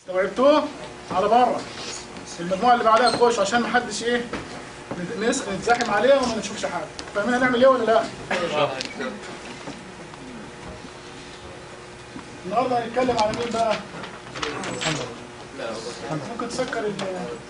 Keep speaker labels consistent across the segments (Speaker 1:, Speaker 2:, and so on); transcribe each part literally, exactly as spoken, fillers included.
Speaker 1: لو عبتوه على بره المجموعه اللي بعدها تخش عشان ما حدش ايه نتزاحم عليه وما نشوفش حاجه. فاهمين هنعمل ايه ولا لا؟ النهارده هنتكلم على مين بقى؟ ممكن تسكر ال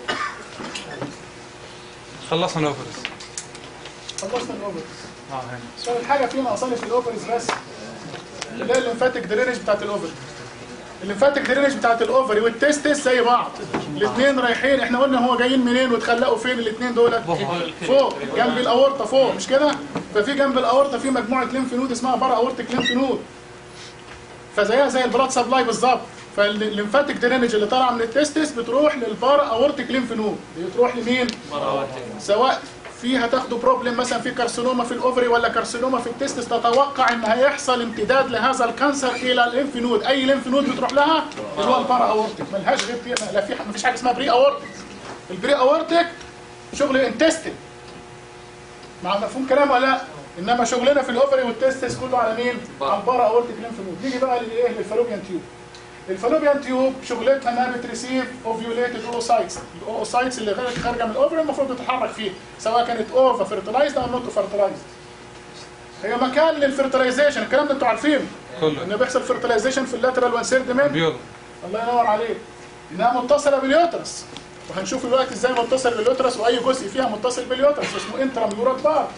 Speaker 2: خلصنا الاوفرز.
Speaker 1: خلصنا الاوفرز.
Speaker 2: اه هنا.
Speaker 1: بس اول حاجه في ناقصاني في الاوفرز بس اللي هي الليمفاتيك درينج بتاعت الاوفري. الليمفاتيك درينج بتاعت الاوفري والتستس زي بعض. الاثنين رايحين، احنا قلنا هو جايين منين واتخلقوا فين الاثنين دول؟ فوق جنب الاورطه فوق مش كده؟ ففي جنب الاورطه في مجموعه ليمف نود اسمها بارا اورتيك ليمف نود. فزيها زي البلاد سبلاي بالظبط. فالليمفاتيك درينج اللي طالعه من التستس بتروح للبارا اورتيك ليمف نود. بتروح لمين؟ سواء فيها تاخدوا بروبلم مثلا في كارسينوما في الاوفري ولا كارسينوما في التستس، تتوقع ان هيحصل امتداد لهذا الكانسر الى الليمف نود. اي ليمف نود بتروح لها اللي هو البارا اورتيك، ملهاش غير فيها، لا في مفيش حاجه اسمها بري اورتيك. البري اورتيك شغل انتستين. مع مفهوم كلام ولا لا؟ انما شغلنا في الاوفري والتستس كله على مين؟ على البارا اورتيك ليمف نود. نيجي بقى للايه؟ للفالوبيان تيوب. الفالوبيان تيوب شغلتها انها بتريسيف اوفيوليتد اوسايتس، الاوسايتس اللي خارجه من الاوفري المفروض تتحرك فيه سواء كانت اوفا فيرتلايزد او نوت فيرتلايزد. هي مكان للفيرتلايزيشن، الكلام ده انتوا عارفينه كله انه بيحصل فيرتلايزيشن في اللاترال وانسيردمنت. الله ينور عليك. انها متصله باليوترس، وهنشوف دلوقتي ازاي متصل باليوترس واي جزء فيها متصل باليوترس اسمه انتراميورال بارت.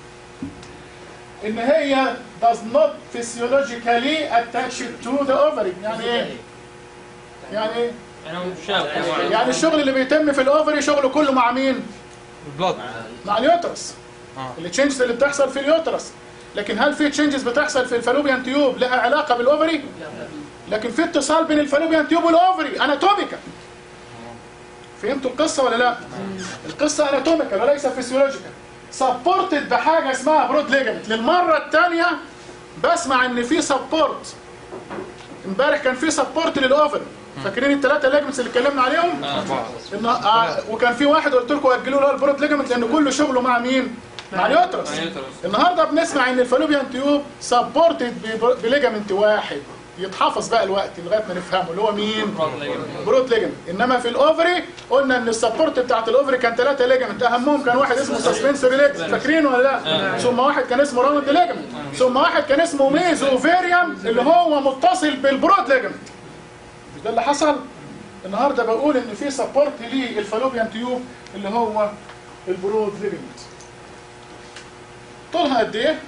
Speaker 1: ان هي does not physiologically attach to the ovary. يعني ايه؟ يعني ايه؟ يعني الشغل اللي بيتم في الاوفري شغله كله مع مين؟
Speaker 2: البلاد
Speaker 1: مع اليوترس. آه. التشينجز اللي بتحصل في اليوترس. لكن هل في تشينجز بتحصل في الفالوبيان تيوب لها علاقه بالاوفري؟ لكن في اتصال بين الفالوبيان تيوب والاوفري اناتوميكال. فهمتوا القصه ولا لا؟ القصه اناتوميكال وليس فيسيولوجيكال. سبورتد بحاجه اسمها برود ليجمنت. للمره الثانيه بسمع ان في سبورت. امبارح كان في سبورت للاوفر. فاكرين الثلاثه ليجمنتس اللي اتكلمنا عليهم؟ إن آه وكان في واحد قلت لكم اجلوا له البرود ليجمنت لان كله شغله مع مين؟ مع اليوترس. النهارده بنسمع ان الفالوبيان تيوب سبورتد بليجمنت واحد يتحفظ بقى الوقت لغايه ما نفهمه اللي هو مين؟ برود ليجمنت. انما في الاوفري قلنا ان السبورت بتاعت الاوفري كان ثلاثه ليجمنت، اهمهم كان واحد اسمه سسبنسوري ليجمنت، فاكرين ولا لا؟ ثم واحد كان اسمه راوند ليجمنت، ثم واحد كان اسمه ميزو اوفيريوم اللي هو متصل بالبرود ليجمنت. مش ده اللي حصل؟ النهارده بقول ان في سبورت للفالوبيان تيوب اللي هو البرود ليجمنت. طولها قد ايه؟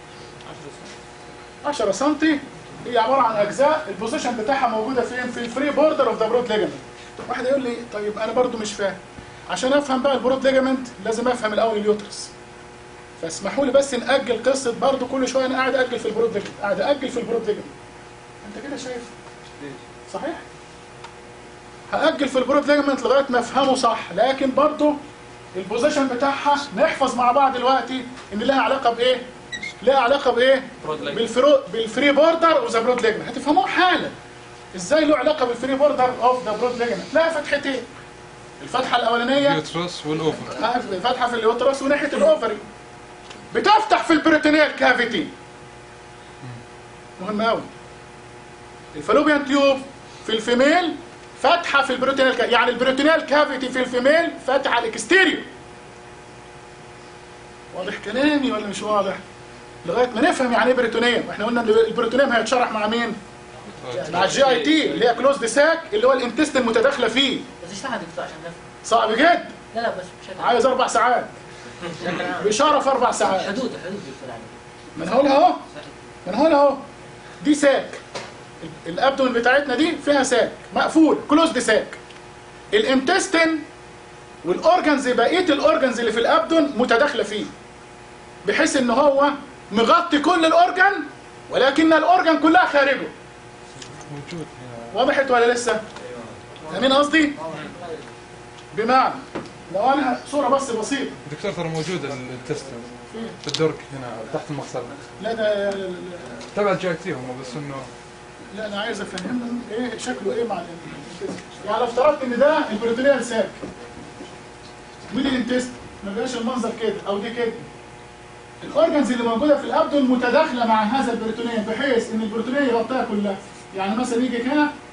Speaker 1: عشرة سم. هي عباره عن اجزاء، البوزيشن بتاعها موجوده فين؟ في الفري بوردر اوف ذا برود ليجمنت. واحد يقول لي طيب انا برضو مش فاهم. عشان افهم بقى البرود ليجمنت لازم افهم الاول اليوترس. فاسمحوا لي بس ناجل قصه برضو كل شويه انا قاعد اجل في البرود ليجمنت، قاعد اجل في البرود ليجمنت. انت كده شايف؟ صحيح؟ هاجل في البرود ليجمنت لغايه ما افهمه صح، لكن برضو البوزيشن بتاعها نحفظ مع بعض دلوقتي ان لها علاقه بايه؟ لها علاقه بايه؟ بالفرو بالفري بوردر اوف ذا برود ليجمنت. هتفهموه حالا. ازاي له علاقه بالفري بوردر اوف ذا برود ليجمنت؟ لها فتحتين. الفتحه الاولانيه
Speaker 2: اليوترس والاوفر.
Speaker 1: فتحه في اليوترس وناحيه الاوفري. بتفتح في البريتونيال كافيتي. مهم قوي. الفالوبيان تيوب في الفيميل فتحه في البريتونيال كافيتي، يعني البريتونيال كافيتي في الفيميل فتحه الاكستيريور. واضح كلامي ولا مش واضح؟ لغايه ما نفهم يعني ايه بريتونيوم. احنا قلنا ان البريتونيوم هيتشرح مع مين؟ مع الجي اي تي اللي هي كلوزد ساك اللي هو الانتستين متداخله فيه.
Speaker 3: بس اشرحها دكتور عشان نفهم.
Speaker 1: صعب جدا.
Speaker 3: لا لا بس بشكل
Speaker 1: عايز اربع ساعات. بإشارة في اربع ساعات.
Speaker 3: حدود حدود دكتور علي.
Speaker 1: من هنا اهو. من هنا اهو. دي ساك. الابدومن بتاعتنا دي فيها ساك مقفول كلوزد ساك. الانتستين والاورجنز بقيه الاورجنز اللي في الابدون متداخله فيه. بحيث ان هو مغطي كل الاورجن ولكن الاورجن كلها خارجه.
Speaker 2: موجود.
Speaker 1: وضحت ولا لسه؟ فاهمين قصدي؟ بمعنى لو انا صوره بس بسيطه.
Speaker 2: دكتور ترى موجود التستن في الدرج هنا تحت المغسله.
Speaker 1: لا ده
Speaker 2: تبع الجي تي هم بس انه
Speaker 1: لا انا عايز افهمهم ايه شكله ايه مع الانتست. يعني لو افترضت ان ده البروتينيال ساك ودي الانتست ما بقاش المنظر كده او دي كده. الاورجنز اللي موجوده في الابدون متداخله مع هذا البروتينيال بحيث ان البروتينيال يغطيها كلها. يعني مثلا يجي هنا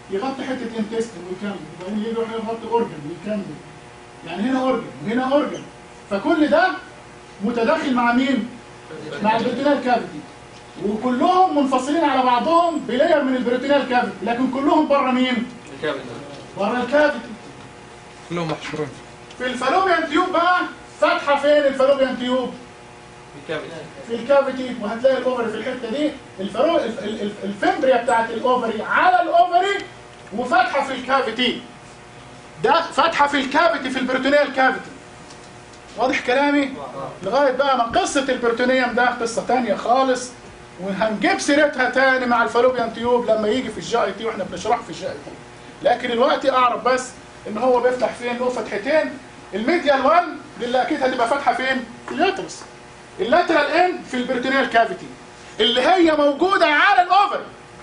Speaker 1: يغطي حته انتستين ويكمل، وبعدين يجي يروح يغطي اورجن ويكمل. يعني هنا اورجن وهنا اورجن، فكل ده متداخل مع مين؟ مع البريتونيال كافيتي، وكلهم منفصلين على بعضهم بلاير من البريتونيال كافيتي، لكن كلهم بره مين؟
Speaker 3: الكابيتال.
Speaker 1: بره الكافيتي.
Speaker 2: كلهم محشورين
Speaker 1: في الفالوبيان تيوب بقى فاتحه فين الفالوبيان تيوب؟
Speaker 3: الكابيتال.
Speaker 1: في الكافيتي، وهتلاقي الاوفري في الحته دي، الفرو الف- ال- ال- الفمبريا بتاعت الاوفري على الاوفري وفاتحه في الكافيتي. ده فاتحه في الكافيتي في البريتونيال كافيتي. واضح كلامي؟ لغايه بقى ما قصه البريتونيوم ده قصه ثانيه خالص، وهنجيب سيرتها تاني مع الفالوبيان تيوب لما يجي في الجي اي تي واحنا بنشرح في الجي اي تي. لكن الوقت اعرف بس ان هو بيفتح فين، له فتحتين. الميديال واحد دي اللي اكيد هتبقى فاتحه فين؟ في اليوترس. اللاترال اند في البريتونيال كافيتي اللي هي موجوده على الاوفر.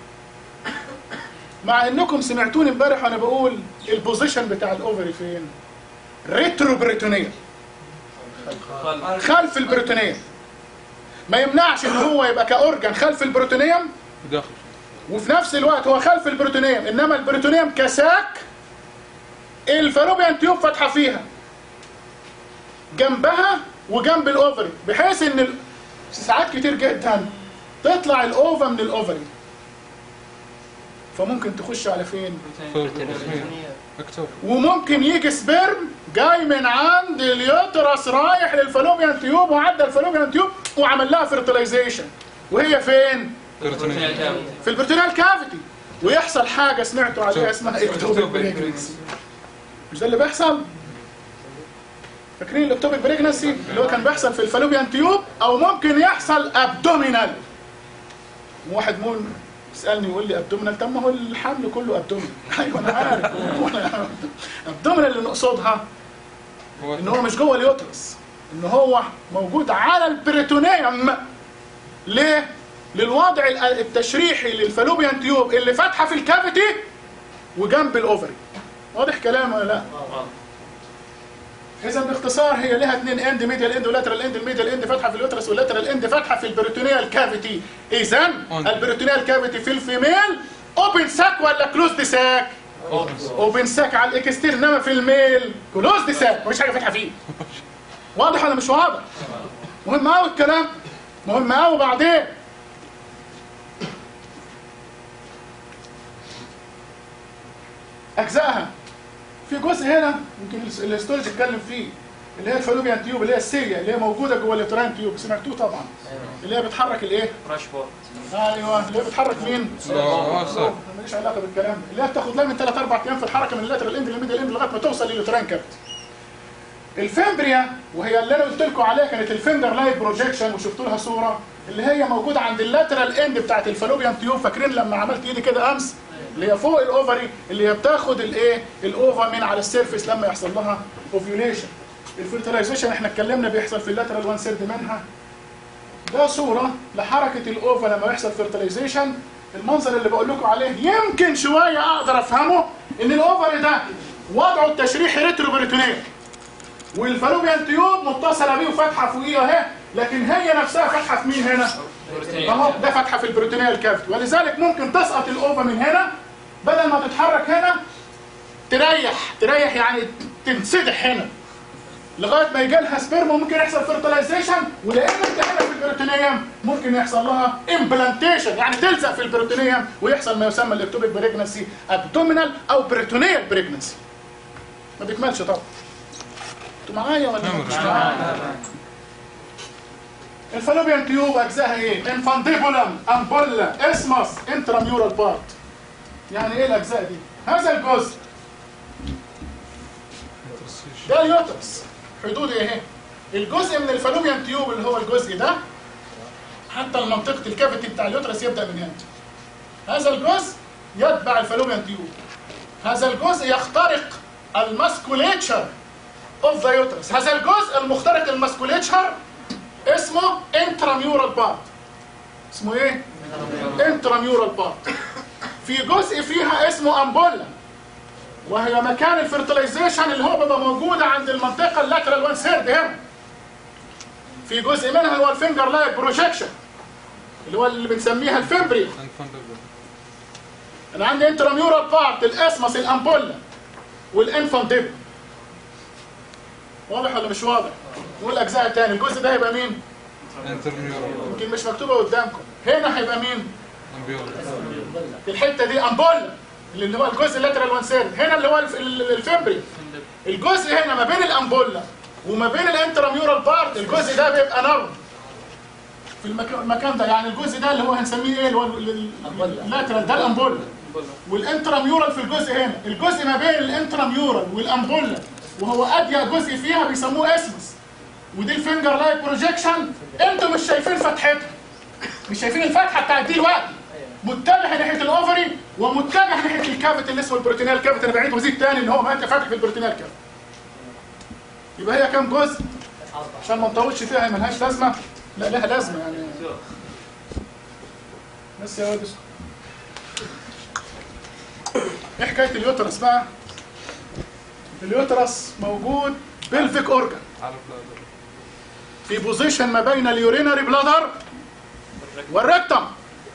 Speaker 1: مع انكم سمعتوني امبارح وانا بقول البوزيشن بتاع الاوفري فين؟ ريترو بريتونيال، خلف البريتونيوم. ما يمنعش ان هو يبقى كاورجن خلف البريتونيوم
Speaker 2: داخل،
Speaker 1: وفي نفس الوقت هو خلف البريتونيوم، انما البريتونيوم كساك الفالوبيان تيوب فاتحه فيها جنبها وجنب الاوفري، بحيث ان ال- ساعات كتير جدا تطلع الاوفا من الاوفري، فممكن تخش على فين؟
Speaker 2: مكتوب.
Speaker 1: وممكن يجي سبرم جاي من عند اليوترس رايح للفالوبيان تيوب وعدى الفالوبيان تيوب وعمل لها فيرتلايزيشن، وهي فين؟ في البريتونيال كافيتي، ويحصل حاجه سمعتوا عليها اسمها اكتوبيك بريجنسي. مش ده اللي بيحصل؟ فاكرين الاكتوبيك بريجنسي اللي هو كان بيحصل في الفالوبيان تيوب، او ممكن يحصل ابدومينال. واحد مول يسالني يقول لي ابدومينال، طب ما هو الحمل كله ابدومينال. ايوه انا عارف. ابدومينال اللي نقصدها ان هو مش جوه اليوترس، ان هو موجود على البريتونيوم. ليه؟ للوضع التشريحي للفالوبيان تيوب اللي فاتحه في الكافيتي وجنب الاوفري. واضح كلام ولا لا؟ اذا باختصار هي لها اثنين اند، ميديال اند ولاترال اند. الميديال اند فاتحه في اليوترس واللاترال اند فاتحه في البريتونيال كافيتي. اذا البريتونيال كافيتي في الفيميل اوبن ساك ولا كلوزد ساك؟ اوبن ساك على الاكستير، انما في الميل كلوزد ساك، مفيش حاجه فاتحه فيه. واضح ولا مش واضح؟ مهم قوي الكلام، مهم قوي. بعدين اجزائها في جزء هنا يمكن الاستولوجي اتكلم فيه، اللي هي الفالوبيان تيوب، اللي هي السيليا اللي هي موجوده جوه اليوتراين تيوب، سمعتوه طبعا، اللي هي بتحرك الايه؟
Speaker 3: راشفورد.
Speaker 1: ايوه، اللي هي بتحرك مين؟
Speaker 2: اه صح.
Speaker 1: ماليش علاقه بالكلام، اللي هي بتاخد لها من ثلاث اربع ايام في الحركه من اللاترال اند للميديال اند لغايه ما توصل لليوتراين كابت. الفيمبريا وهي اللي انا قلت لكم عليها كانت الفينجر لايت بروجيكشن، وشفتوا لها صوره اللي هي موجوده عند اللاترال اند بتاعت الفالوبيان تيوب. فاكرين لما عملت ايدي كده امس اللي هي فوق الاوفري، اللي هي بتاخد الايه؟ الاوفا من على السيرفيس لما يحصل لها اوفيوليشن. الفيرتلايزيشن احنا اتكلمنا بيحصل في اللاترال وان سيرد منها. ده صوره لحركه الاوفا لما يحصل فيرتلايزيشن. المنظر اللي بقول لكم عليه يمكن شويه اقدر افهمه، ان الاوفري ده وضعه التشريحي ريترو بريتونيال، والفالوبيان تيوب متصله بيه وفاتحه فوقيه اهي، لكن هي نفسها فاتحه في مين هنا؟ اهو ده فاتحه في البريتونيال كافيتي، ولذلك ممكن تسقط الاوفا من هنا بدل ما تتحرك هنا تريح تريح يعني تنسدح هنا لغايه ما يجي لها سبيرم، وممكن يحصل فيرتلايزيشن، ولان انت هنا في البريتونيوم ممكن يحصل لها امبلانتيشن، يعني تلزق في البريتونيوم ويحصل ما يسمى الاكتوبيك بريجنسي ابدومينال او بريتونيال بريجنسي. ما بيكملش طبعا. انتوا معايا ولا مش معايا؟ الفالوبيان تيوب اجزائها ايه؟ انفانديبولم، امبولا، اسمس، انتراميورال بارت. يعني ايه الاجزاء دي؟ هذا الجزء ده اليوترس، حدود ايه؟ الجزء من الفالوبيان تيوب اللي هو الجزء ده، حتى منطقه الكافيتي بتاع اليوترس يبدا من هنا. هذا الجزء يتبع الفالوبيان تيوب. هذا الجزء يخترق الماسكوليتشر اوف ذا يوترس. هذا الجزء المخترق الماسكوليتشر اسمه انتراميورال بارت. اسمه ايه؟ انتراميورال بارت. في جزء فيها اسمه امبولا، وهي مكان الفيرتلايزيشن اللي هو بيبقى موجود عند المنطقه اللاترال وان سيرد هنا. في جزء منها اللي هو الفينجر لايت بروجيكشن اللي هو اللي بنسميها الفيمبريا. انا عندي انتراميورال بارت الاسمس الامبولا والانفانتيبل. واضح ولا مش واضح؟ نقول اجزاء تاني. الجزء ده هيبقى مين؟
Speaker 2: انترميورال.
Speaker 1: يمكن مش مكتوبه قدامكم. هنا هيبقى مين؟
Speaker 2: امبيورال.
Speaker 1: الحته دي امبولا اللي هو الجزء اللاترال وان سيرد. هنا اللي هو الف- الفمبري. الجزء هنا ما بين الامبولا وما بين الانتراميورال بارت، الجزء ده بيبقى نرم في المكان المكان ده. يعني الجزء ده اللي هو هنسميه ايه؟ اللي هو ال- ال- اللاترال ده الامبولا، والانتراميورال في الجزء هنا. الجزء ما بين الانتراميورال والامبولا وهو اضيق جزء فيها بيسموه اسمس. ودي الفينجر لايك بروجيكشن. انتوا مش شايفين فتحتها، مش شايفين الفتحه بتاعت دي دلوقتي. متجه ناحيه الاوفري ومتجه ناحيه الكافيتي اللي اسمه البروتينال كافيتي. انا بعيد وزيد تاني ان هو فاتح في البروتينال كافيتي. يبقى هي كام جزء؟ عشان ما نطولش فيها، هي ملهاش لازمه. لا لها لازمه يعني. بس يا واد اسكت. ايه حكايه اليوترس بقى؟ اليوترس موجود بلفيك اورجان
Speaker 2: عارف لا
Speaker 1: في بوزيشن ما بين اليورينري بلادر والريكتم.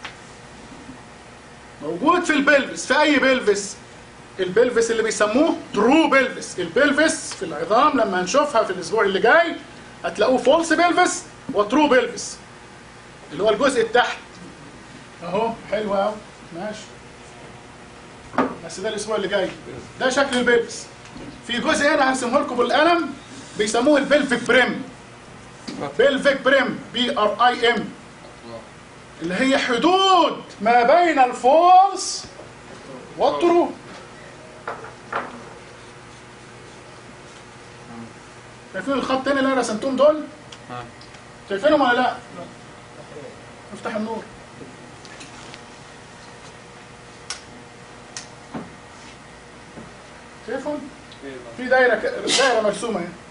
Speaker 1: موجود في البلفس. في اي بلفس؟ البلفس اللي بيسموه ترو بلفس. البلفس في العظام لما هنشوفها في الاسبوع اللي جاي هتلاقوه فولس بلفس وترو بلفس، اللي هو الجزء التحت اهو. حلو قوي ماشي، بس ده الاسبوع اللي جاي. ده شكل البلفس. في جزء هنا هرسمه لكم بالقلم بيسموه البلفيك بريم. بلفيك بريم بي ار اي ام، اللي هي حدود ما بين الفولس والترو. شايفين الخطين اللي انا رسمتهم دول؟
Speaker 2: ها.
Speaker 1: شايفينهم ولا لا؟ افتح النور. شايفهم؟ في دايره ك... دايره مرسومه هنا.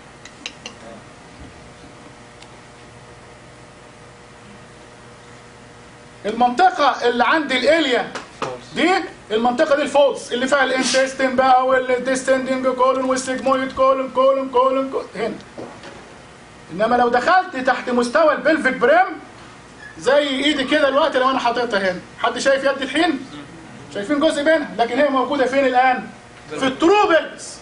Speaker 1: المنطقه اللي عند الاليا دي، المنطقه دي الفولس اللي فيها الانتستين بقى والديستندنج كولون والسيجمويد كولون كولون كولون كولون هنا. انما لو دخلت تحت مستوى البلفيك بريم زي ايدي كده دلوقتي لو انا حاططها هنا، حد شايف يدي الحين؟ شايفين جزء منها، لكن هي موجوده فين الان؟ في الترو بلفس.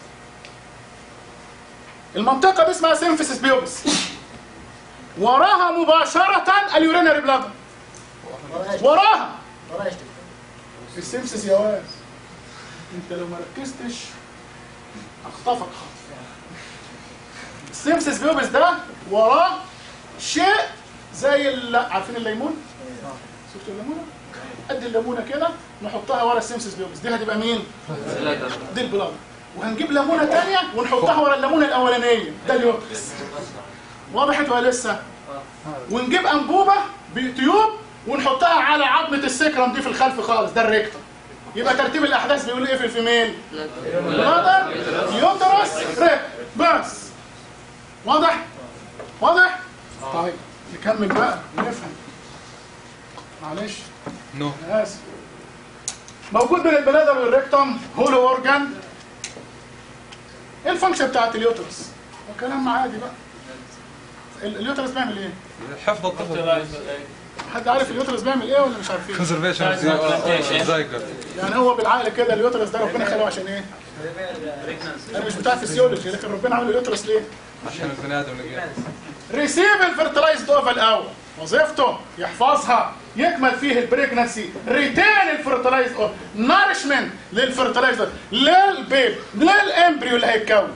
Speaker 1: المنطقه دي اسمها سيمفيسيس بيوبس. وراها مباشره اليورينري بلادر. وراها
Speaker 3: ورايا
Speaker 1: السيمفيسيس يا واد. انت لو ما ركزتش اخطفك خطف. السيمفيسيس بيوبس ده وراه شيء زي ال... عارفين الليمون؟ شفتوا الليمونه؟ قد الليمونه كده نحطها ورا السيمفيسيس بيوبس. دي هتبقى مين؟ دي البلادر. وهنجيب ليمونه ثانيه ونحطها ورا الليمونه الاولانيه. ده اليوترس. وضحت ولا لسه؟ ونجيب انبوبه بتيوب ونحطها على عظمه السكرم دي في الخلف خالص. ده الريكتم. يبقى ترتيب الاحداث بيقول ايه في الفيميل؟ بلادر يوترس ريكتم بس. واضح؟ واضح؟ طيب نكمل بقى نفهم. معلش
Speaker 2: نو.
Speaker 1: انا اسف. موجود بين البلادر والريكتم هولو اورجان. ايه الفانكشن بتاعت اليوترس؟ كلام عادي بقى. اليوترس بيعمل ايه؟
Speaker 2: حفظ الطفل.
Speaker 1: حد عارف اليوترس بيعمل ايه ولا مش عارفين؟
Speaker 2: كونسرفيشن زايجر.
Speaker 1: يعني هو بالعقل كده اليوترس ده ربنا خلقه عشان ايه؟ انا مش بتاع فيسيولوجي، لكن ربنا عمل اليوترس ليه؟
Speaker 2: عشان البني ادم لقيها.
Speaker 1: ريسيف الفيرتلايزد اوفا الاول، وظيفته يحفظها، يكمل فيه البريجنسي، ريتين الفيرتلايزد اوفا، نارشمنت للفيرتلايزد للبيب للامبريو اللي هيتكون.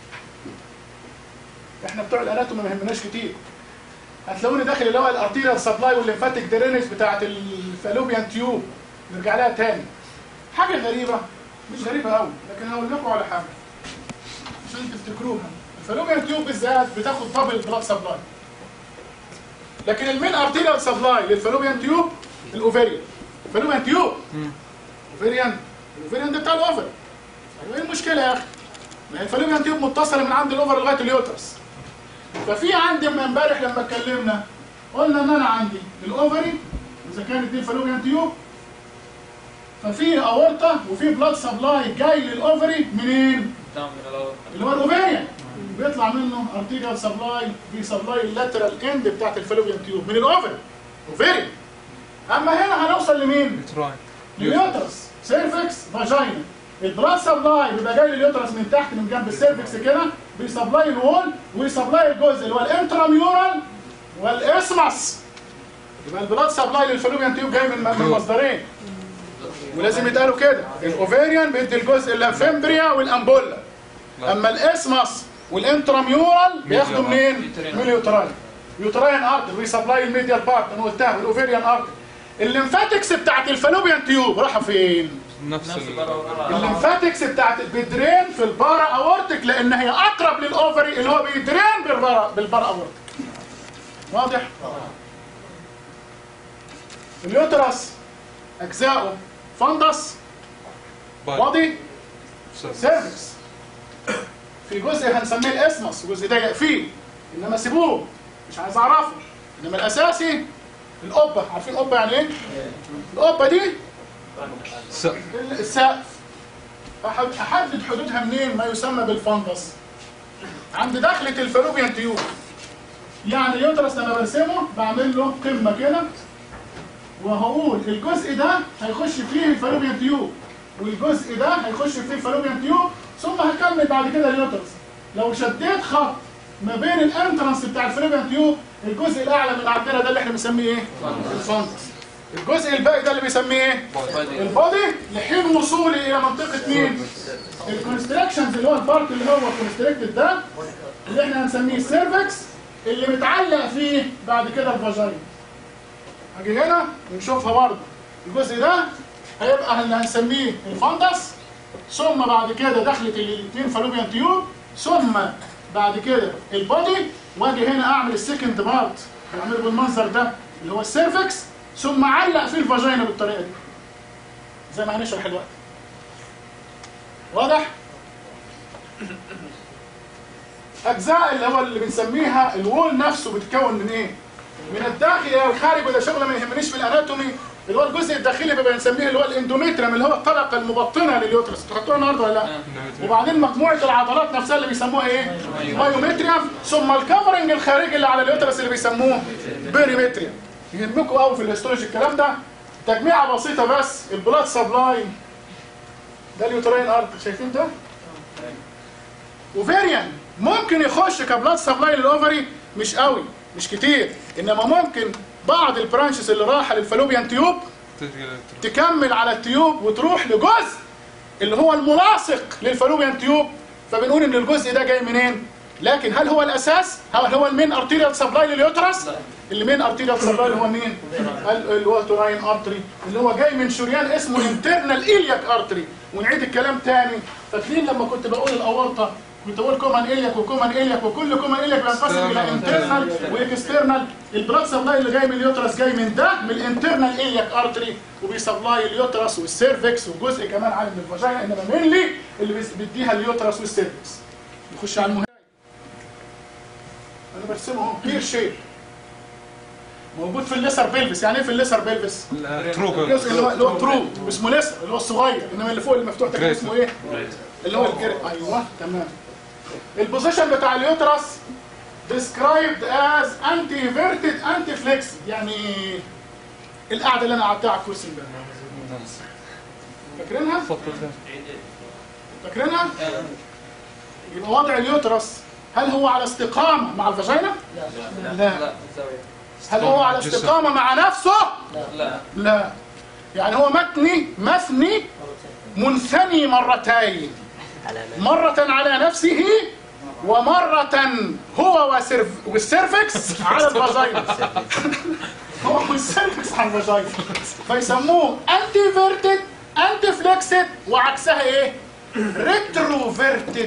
Speaker 1: احنا بتوع الاناتومي ما يهمناش كتير. هتلاقوني داخل اللي هو الارتيريال سبلاي والليمفاتيك درينج بتاعت الفالوبيان تيوب. نرجع لها تاني. حاجه غريبه، مش غريبه قوي، لكن هقول لكم على حاجه عشان تفتكروها. الفالوبيان تيوب بالذات بتاخد دبل بلاد سبلاي. لكن المين ارتيريال سبلاي للفالوبيان تيوب الاوفيريان. الفالوبيان تيوب اوفيريان، الاوفيريان ده بتاع الاوفر. ايه المشكله يا اخي؟ ما هي الفالوبيان تيوب متصله من عند الاوفر لغايه اليوترس. ففي عندي من امبارح لما اتكلمنا قلنا ان انا عندي الاوفري اذا كانت دي الفالوبيان تيوب، ففي اورطه وفي بلاد سبلاي جاي للاوفري منين؟ اللي هو الاوفيريان. بيطلع منه ارتيريال سبلاي بيسبلاي اللاترال اند بتاعت الفالوبيان تيوب من الاوفري اوفيريان. اما هنا هنوصل لمين؟ لليوترس. سيرفكس فاجينا. البلاد سبلاي بيبقى جاي لليوترس من تحت من جنب السيرفكس كده، بيسبلاي الوول ويسبلاي الجزء اللي هو الانتراميورال والاسمس. يبقى البلاد سبلاي للفالوبيان تيوب جاي من من مصدرين ولازم يتقالوا كده. الاوفيريان بيدي الجزء اللامفمبريا والامبولا، اما الاسمس والانتراميورال بياخدوا منين؟ من اليوتراين. يوتراين ارتر بيسبلاي الميديال بارت انا قلتها، والاوفيريان ارتر. الليمفاتكس بتاعت الفالوبيان تيوب راحه فين؟
Speaker 2: نفس
Speaker 1: الليمفاتكس بتاعت بيدرين في البارا اورتيك، لان هي اقرب للاوفري اللي هو بيدرين بالبارا بالبارا اورتيك. واضح؟ اليوترس اجزاؤه فندس، بادي، سيرفكس. في جزء هنسميه الاسمس وجزء ضيق فيه، انما سيبوه مش عايز اعرفه. انما الاساسي القبه، عارفين القبه يعني ايه؟ القبه دي السقف. احدد حدودها منين؟ ما يسمى بالفندس، عند دخله الفالوبيان تيوب. يعني اليوترس لما برسمه بعمل له قمه كده، وهقول الجزء ده هيخش فيه الفالوبيان تيوب، والجزء ده هيخش فيه الفالوبيان تيوب، ثم هكمل بعد كده اليوترس. لو شديت خط ما بين الانترنس بتاع الفالوبيان تيوب، الجزء الاعلى من عندنا ده اللي احنا بنسميه ايه؟ الفندس. الجزء الباقي ده اللي بيسميه ايه؟ البادي، لحين وصولي الى منطقه مين؟ الكونستراكشنز اللي هو البارت اللي هو الكونستريكتد ده اللي احنا هنسميه السيرفكس، اللي متعلق فيه بعد كده الفاجينا. هاجي هنا ونشوفها برضه. الجزء ده هيبقى اللي هنسميه الفندس، ثم بعد كده دخلت الاثنين فالوبيان تيوب، ثم بعد كده البادي، واجي هنا اعمل السكند بارت بعمله بالمنظر ده اللي هو السيرفكس، ثم علق فيه الفاجينا بالطريقه دي زي ما هنشرح دلوقتي. واضح؟ اجزاء اللي هو اللي بنسميها الوول نفسه بتتكون من ايه؟ من الداخل الى الخارج، وده شغله ما يهمنيش في الاناتومي. اللي هو الجزء الداخلي بيبقى بنسميه اللي هو الاندوميتريم، اللي هو الطبقه المبطنه لليوترس. تحطوها النهارده ولا لا؟ وبعدين مجموعه العضلات نفسها اللي بيسموها ايه؟ مايوميتريم، ثم الكفرنج الخارجي اللي على اليوترس اللي بيسموه بيريمتريم. يهمكم قوي في الاستولوجي الكلام ده. تجميعه بسيطه بس. البلاد سبلاي ده اليوتراين ارتر، شايفين ده؟ اوفيريان ممكن يخش كبلاد سبلاي للاوفري، مش قوي مش كتير، انما ممكن بعض البرانشز اللي رايحه للفالوبيان تيوب تكمل على التيوب وتروح لجزء اللي هو الملاصق للفالوبيان تيوب، فبنقول ان الجزء ده جاي منين؟ لكن هل هو الاساس؟ هل هو المين ارتيريال سبلاي لليوترس؟ المين ارتيريال سبلاي اللي هو مين؟ اللي هو التوراين ارتري، اللي هو جاي من شريان اسمه انترنال إلياك ارتري. ونعيد الكلام تاني. فاكرين لما كنت بقول الاورطه كنت بقول كومان إلياك وكومان إلياك، وكل كومان إلياك بينقسم الى انترنال واكسترنال. البلاد سبلاي اللي جاي من اليوترس جاي من ده، من الانترنال إلياك ارتري، وبيسبلاي اليوترس والسيرفكس وجزء كمان عالي من الفاجينا، انما مينلي اللي بيديها اليوترس والسيرفكس. نخش على المهم. انا برسمه اهو بير شيب موجود في الليسر بيلفس. يعني ايه في الليسر بيلفس؟ الجزء اللي هو اللي هو ترو اسمه ليسر اللي هو الصغير، انما اللي فوق اللي مفتوح ده اسمه ايه؟ اللي هو الكير. ايوه تمام. البوزيشن بتاع اليوترس described as anti-verted anti-flexed، يعني القعده اللي انا قعدتها على الكرسي امبارح. فاكرينها؟ فاكرينها؟ يبقى وضع اليوترس هل هو على استقامه مع الفاجينا؟ لا. لا. هل هو على استقامه مع نفسه؟ لا. لا. يعني هو متني مثني منثني مرتين، مرة على نفسه ومرة هو والسيرفكس على الفاجينا. هو والسيرفكس على الفاجينا، فيسموه انتي فيرتد انتي فليكسد، وعكسها ايه؟ ريترو فيرتد.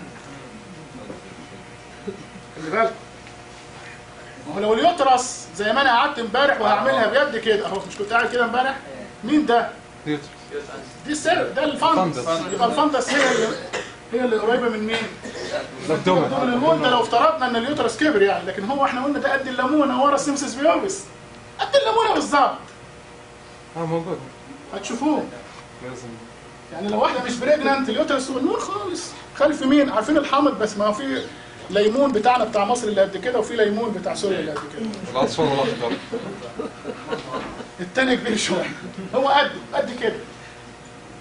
Speaker 1: خلي بالك، ما هو لو اليوترس زي ما انا قعدت امبارح وهعملها بيد كده اهو، مش كنت قاعد كده امبارح؟ مين ده؟ دي السر، ده الفندس. يبقى الفندس هي اللي هي اللي قريبه من مين؟ من المون. ده لو افترضنا ان اليوترس كبر يعني، لكن هو احنا قلنا ده قد الليمونه ورا السيمسس بيوبس، قد الليمونه بالظبط.
Speaker 2: اه موجود،
Speaker 1: هتشوفوه. يعني لو واحده مش بريجنانت اليوترس والنور خالص خلف مين؟ عارفين الحامض؟ بس ما هو في ليمون بتاعنا بتاع مصر اللي قد كده، وفي ليمون بتاع سوريا اللي قد كده.
Speaker 2: الاصفر والاخضر.
Speaker 1: التاني كبير شويه، هو قد قد كده.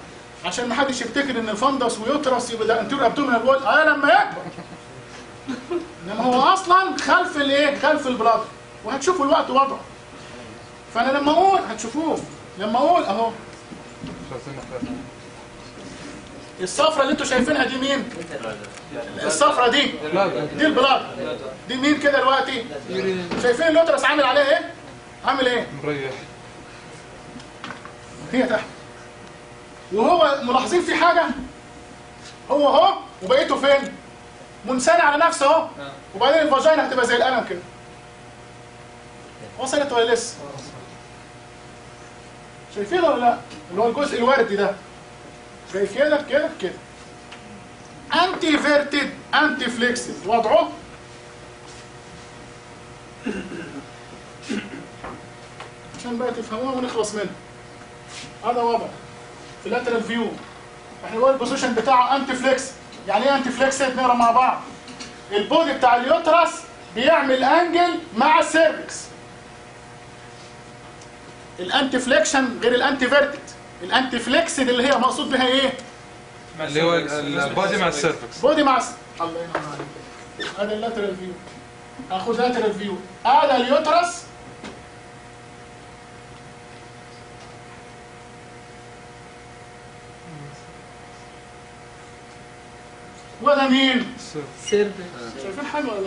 Speaker 1: عشان ما حدش يفتكر ان الفندس ويوترس يبقى ده انتيريور ابدومينال وول اه لما يكبر. انما هو اصلا خلف الايه؟ خلف البلاد، وهتشوفوا الوقت وضعه. فانا لما اقول هتشوفوه، لما اقول اهو الصفرة اللي انتوا شايفينها دي مين؟ الصفرة دي دي البلاد. دي مين كده دلوقتي؟ شايفين اليوترس عامل عليها ايه؟ عامل ايه؟
Speaker 2: مريح.
Speaker 1: هي تحت. وهو ملاحظين في حاجة؟ هو اهو وبقيته فين؟ منساني على نفسه اهو. وبعدين الفاجينا هتبقى زي القلم كده. وصلت ولا لسه؟ شايفين ولا لا؟ اللي هو الجزء الوردي ده. شايف كده كده كده. انتي فيرتد انتي فليكسد وضعه عشان بقى تفهموها ونخلص منها. هذا وضع في اللاترال فيو. احنا بنقول البوزيشن بتاعه انتي فليكس. يعني ايه انتي فليكسد؟ نقرا مع بعض. البودي بتاع اليوترس بيعمل انجل مع السيرفكس. الانتي فليكشن غير الانتي فيرتد. الانتي فليكسد اللي هي مقصود بها ايه؟
Speaker 2: اللي هو البادي مع السيرفكس.
Speaker 1: بودي مع الس... الله ينور عليك. هذا اللاترال فيو. اخذ لاترال فيو. هذا اليوترس وده مين؟
Speaker 3: سيرفكس.
Speaker 1: شايفين حاجه ولا لا؟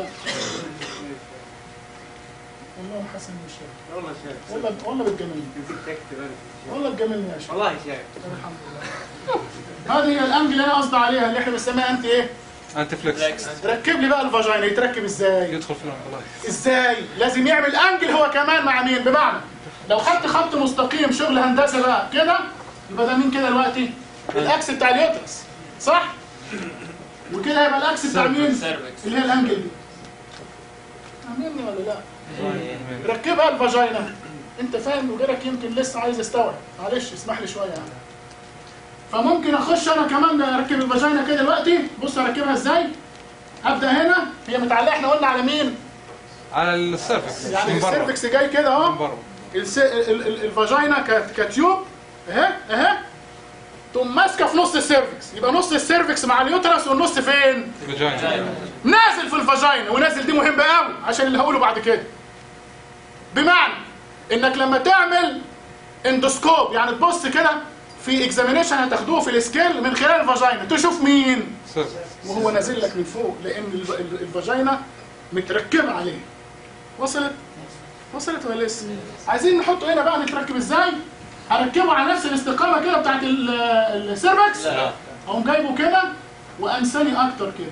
Speaker 1: والله حسن مش شايف.
Speaker 4: والله شايف.
Speaker 1: والله والله بتجاملني. والله بتجاملني يا شيخ.
Speaker 4: والله شايف.
Speaker 1: الحمد لله. هذه هي الانجل اللي انا قصدي عليها اللي احنا بنسميها انت ايه؟
Speaker 2: انتي فليكس.
Speaker 1: ركب لي بقى الفاجينا. يتركب ازاي؟
Speaker 2: يدخل في الامبلاي.
Speaker 1: ازاي؟ لازم يعمل انجل هو كمان مع مين؟ بمعنى لو خدت خط مستقيم شغل هندسه بقى كده يبقى ده مين كده دلوقتي؟ الاكس بتاع اليوترس صح؟ وكده يبقى الاكس بتاع مين؟ اللي هي الانجل دي. فاهميني ولا لا؟ ركبها الفاجينا. انت فاهم وغيرك يمكن لسه عايز يستوعب. معلش اسمح لي شويه يعني. فممكن اخش انا كمان اركب الفاجينا كده دلوقتي. بص اركبها ازاي؟ ابدا هنا. هي متعلقه احنا قلنا على مين؟
Speaker 2: على السيرفكس.
Speaker 1: يعني السيرفكس جاي كده اهو.
Speaker 2: من بره.
Speaker 1: الفاجينا كتيوب اهي اهي تقوم ماسكه في نص السيرفكس. يبقى نص السيرفكس مع اليوترس والنص فين؟
Speaker 2: فاجينا.
Speaker 1: نازل في الفاجينا. ونازل دي مهمه قوي عشان اللي هقوله بعد كده. بمعنى انك لما تعمل اندوسكوب يعني تبص كده في اكزامينيشن هتاخدوه في السكيل من خلال الفاجينا تشوف مين؟
Speaker 2: سيرفكس.
Speaker 1: وهو نازل لك من فوق لان الفاجينا متركبه عليه. وصلت؟ وصلت ولا لسه؟ عايزين نحطه هنا بقى نتركب ازاي؟ هركبه على نفس الاستقامه كده بتاعت السيرفكس.
Speaker 2: لا.
Speaker 1: اقوم جايبه كده وانساني اكتر كده.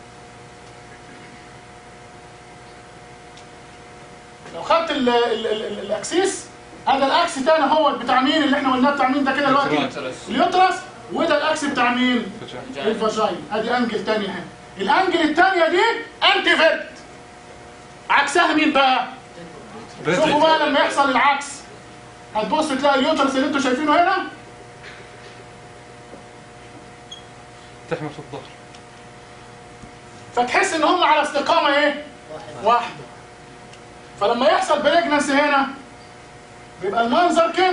Speaker 1: لو خدت ال ال ال الاكسيس هذا الاكس تاني هو بتاع مين اللي احنا قلناه بتاع مين ده كده دلوقتي؟ اليوترس. وده الاكس بتاع مين؟ الفاجينا. ادي انجل ثانيه اهي. الانجل الثانيه دي انتي فيرت. عكسها مين بقى؟ شوفوا بقى لما يحصل العكس هتبص تلاقي اليوترس اللي انتوا شايفينه هنا
Speaker 2: تحمل في الظهر.
Speaker 1: فتحس ان هم على استقامه ايه؟ واحده. فلما يحصل بريجننسي هنا بيبقى المنظر كده.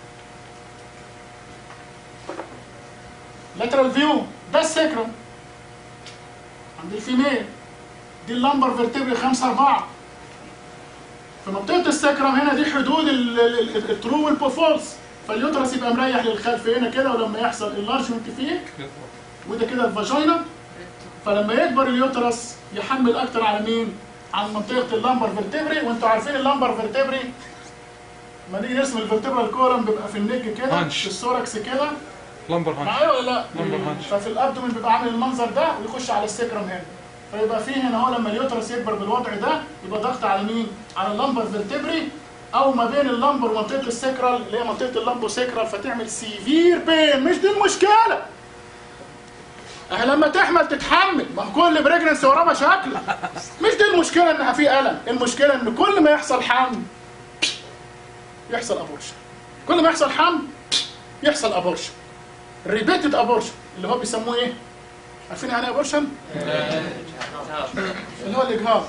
Speaker 1: لاترال فيو. ده السكرم عند الفيميل. دي اللمبر فيرتبري خمسة أربعة. في منطقة السكرم هنا دي حدود الترو والبوفولس. فاليوترس يبقى مريح للخلف هنا كده ولما يحصل اللارجمنت فيه وده كده الفاجينا. فلما يكبر اليوترس يحمل أكتر على مين؟ على منطقة اللمبر فيرتبري. وانتوا عارفين اللمبر فيرتبري لما نيجي نرسم الفيرتبرال كورم بيبقى في النك كده في السوركس كده.
Speaker 2: لمبر هانش.
Speaker 1: معايا ولا لا؟
Speaker 2: لمبر هانش.
Speaker 1: ففي الابدومين بيبقى عامل المنظر ده ويخش على السكرم هنا. فيبقى فيه هنا اهو لما اليوترس يكبر بالوضع ده يبقى ضغط على مين؟ على اللمبر فيرتبري او ما بين اللمبر ومنطقه السكرال اللي هي منطقه اللمبو سكرال فتعمل سيفير بين. مش دي المشكله. اه لما تحمل تتحمل. ما هو كل بريجننسي وراه مشاكل. مش دي المشكله انها في الم. المشكله ان كل ما يحصل حمل يحصل ابورشن. كل ما يحصل حمل يحصل ابورشن. ريبيتد ابورشن اللي هو بيسموه ايه؟ عارفين يعني ايه ابورشن؟ اللي هو الاجهاض.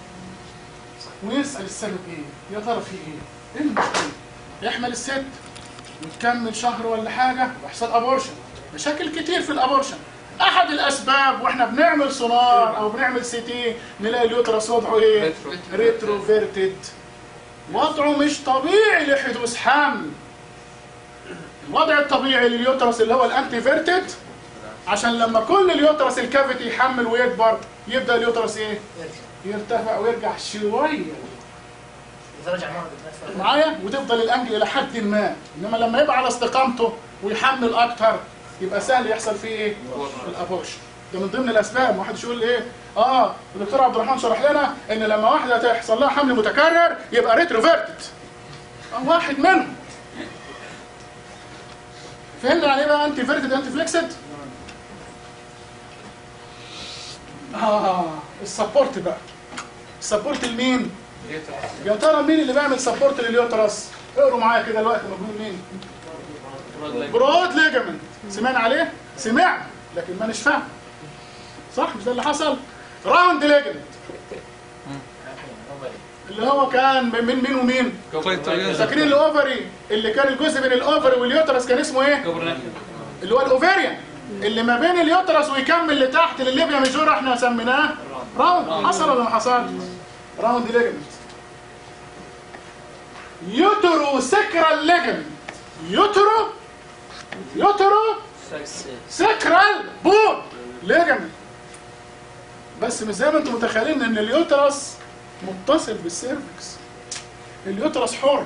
Speaker 1: ويسال السبب ايه؟ يا ترى في ايه؟ ايه المشكله؟ يحمل الست وتكمل شهر ولا حاجه ويحصل ابورشن. مشاكل كتير في الابورشن. احد الاسباب واحنا بنعمل سونار او بنعمل سي تي نلاقي اليوترس وضعه ايه؟ ريتروفيرتد. وضعه مش طبيعي لحدوث حمل. الوضع الطبيعي لليوترس اللي هو الانتي فيرتد، عشان لما كل اليوترس الكافيتي يحمل ويكبر يبدا اليوترس ايه؟ يرتفع ويرجع شويه
Speaker 3: يتراجع مرة بالناس.
Speaker 1: معايا، وتفضل الانجل الى حد ما. انما لما يبقى على استقامته ويحمل اكتر يبقى سهل يحصل فيه ايه؟ الابورشن. ده من ضمن الاسباب. واحد يقول ايه؟ اه الدكتور عبد الرحمن شرح لنا ان لما واحده تحصل لها حمل متكرر يبقى ريتروفيرتد. اه واحد منهم. فهمنا يعني ايه بقى انتي فيرتد انتي فليكسد؟ اه السبورت بقى. السبورت لمين؟ يا ترى مين اللي بيعمل سبورت لليوترس؟ اقروا معايا كده دلوقتي. مجنون مين؟ برود ليجامنت. سمعنا عليه؟ سمعنا لكن ما نش فاهم. صح مش ده اللي حصل؟ راوند ليجامنت اللي هو كان من مين ومين؟ فاكرين الاوفري اللي كان الجزء بين الاوفري واليوترس كان اسمه ايه؟ اللي هو الاوفريان اللي ما بين اليوترس ويكمل لتحت للليبيا ميجور احنا سميناه راوند. حصل ولا ما حصل؟ راوند ليجامنت. يوترو سكرال ليجامنت. يوترو يوترو سكرال بون ليجامنت. بس مش زي ما انتم متخيلين ان اليوترس متصل بالسيرفكس. اليوترس حر.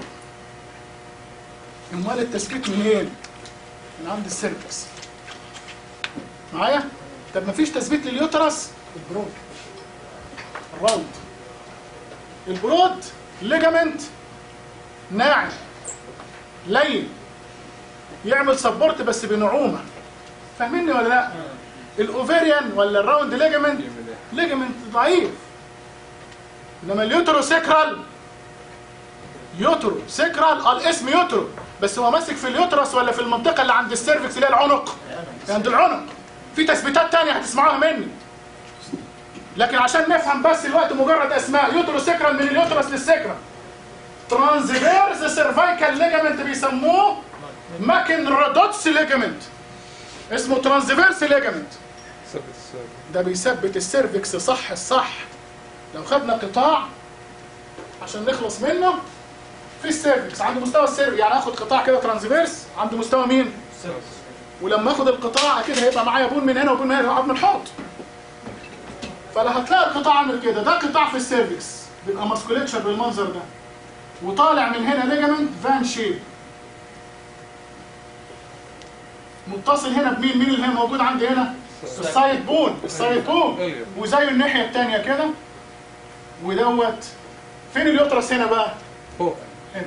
Speaker 1: امال التثبيت منين؟ من عند السيرفكس. معايا؟ طب مفيش تثبيت لليوترس؟ البرود الراوند. البرود ليجامنت ناعم لين يعمل سبورت بس بنعومه. فاهميني ولا لا؟ الاوفيريان ولا الراوند ليجامنت ليجامنت ضعيف. انما اليوترو سيكرال يوترو سيكرال الاسم يوترو بس هو ماسك في اليوترس ولا في المنطقه اللي عند السيرفكس اللي هي العنق؟ عند العنق. في تثبيتات تانية هتسمعوها مني لكن عشان نفهم بس الوقت مجرد اسماء. يوترو سيكرال من اليوترس للسيكرال. ترانزفيرس سيرفايكال ليجامنت بيسموه ماكنرودوتس ليجامنت. اسمه ترانزفيرس ليجامنت. ده بيثبت السيرفكس صح الصح. لو خدنا قطاع عشان نخلص منه في السيرفكس عند مستوى السيرفكس، يعني اخد قطاع كده ترانزفيرس عند مستوى مين؟ ولما اخد القطاع اكيد هيبقى معايا بون من هنا وبون من هنا نقعد نحط. فلا هتلاقي القطاع عامل كده. ده قطاع في السيرفكس بيبقى ماسكوليتشر بالمنظر ده وطالع من هنا ليجامنت فان شيب متصل هنا بمين؟ مين اللي هي موجود عندي هنا؟ السايد بون. السايد بون وزيه الناحيه الثانيه كده. ودوت فين اليوترس هنا بقى؟
Speaker 2: فوق
Speaker 1: هنا.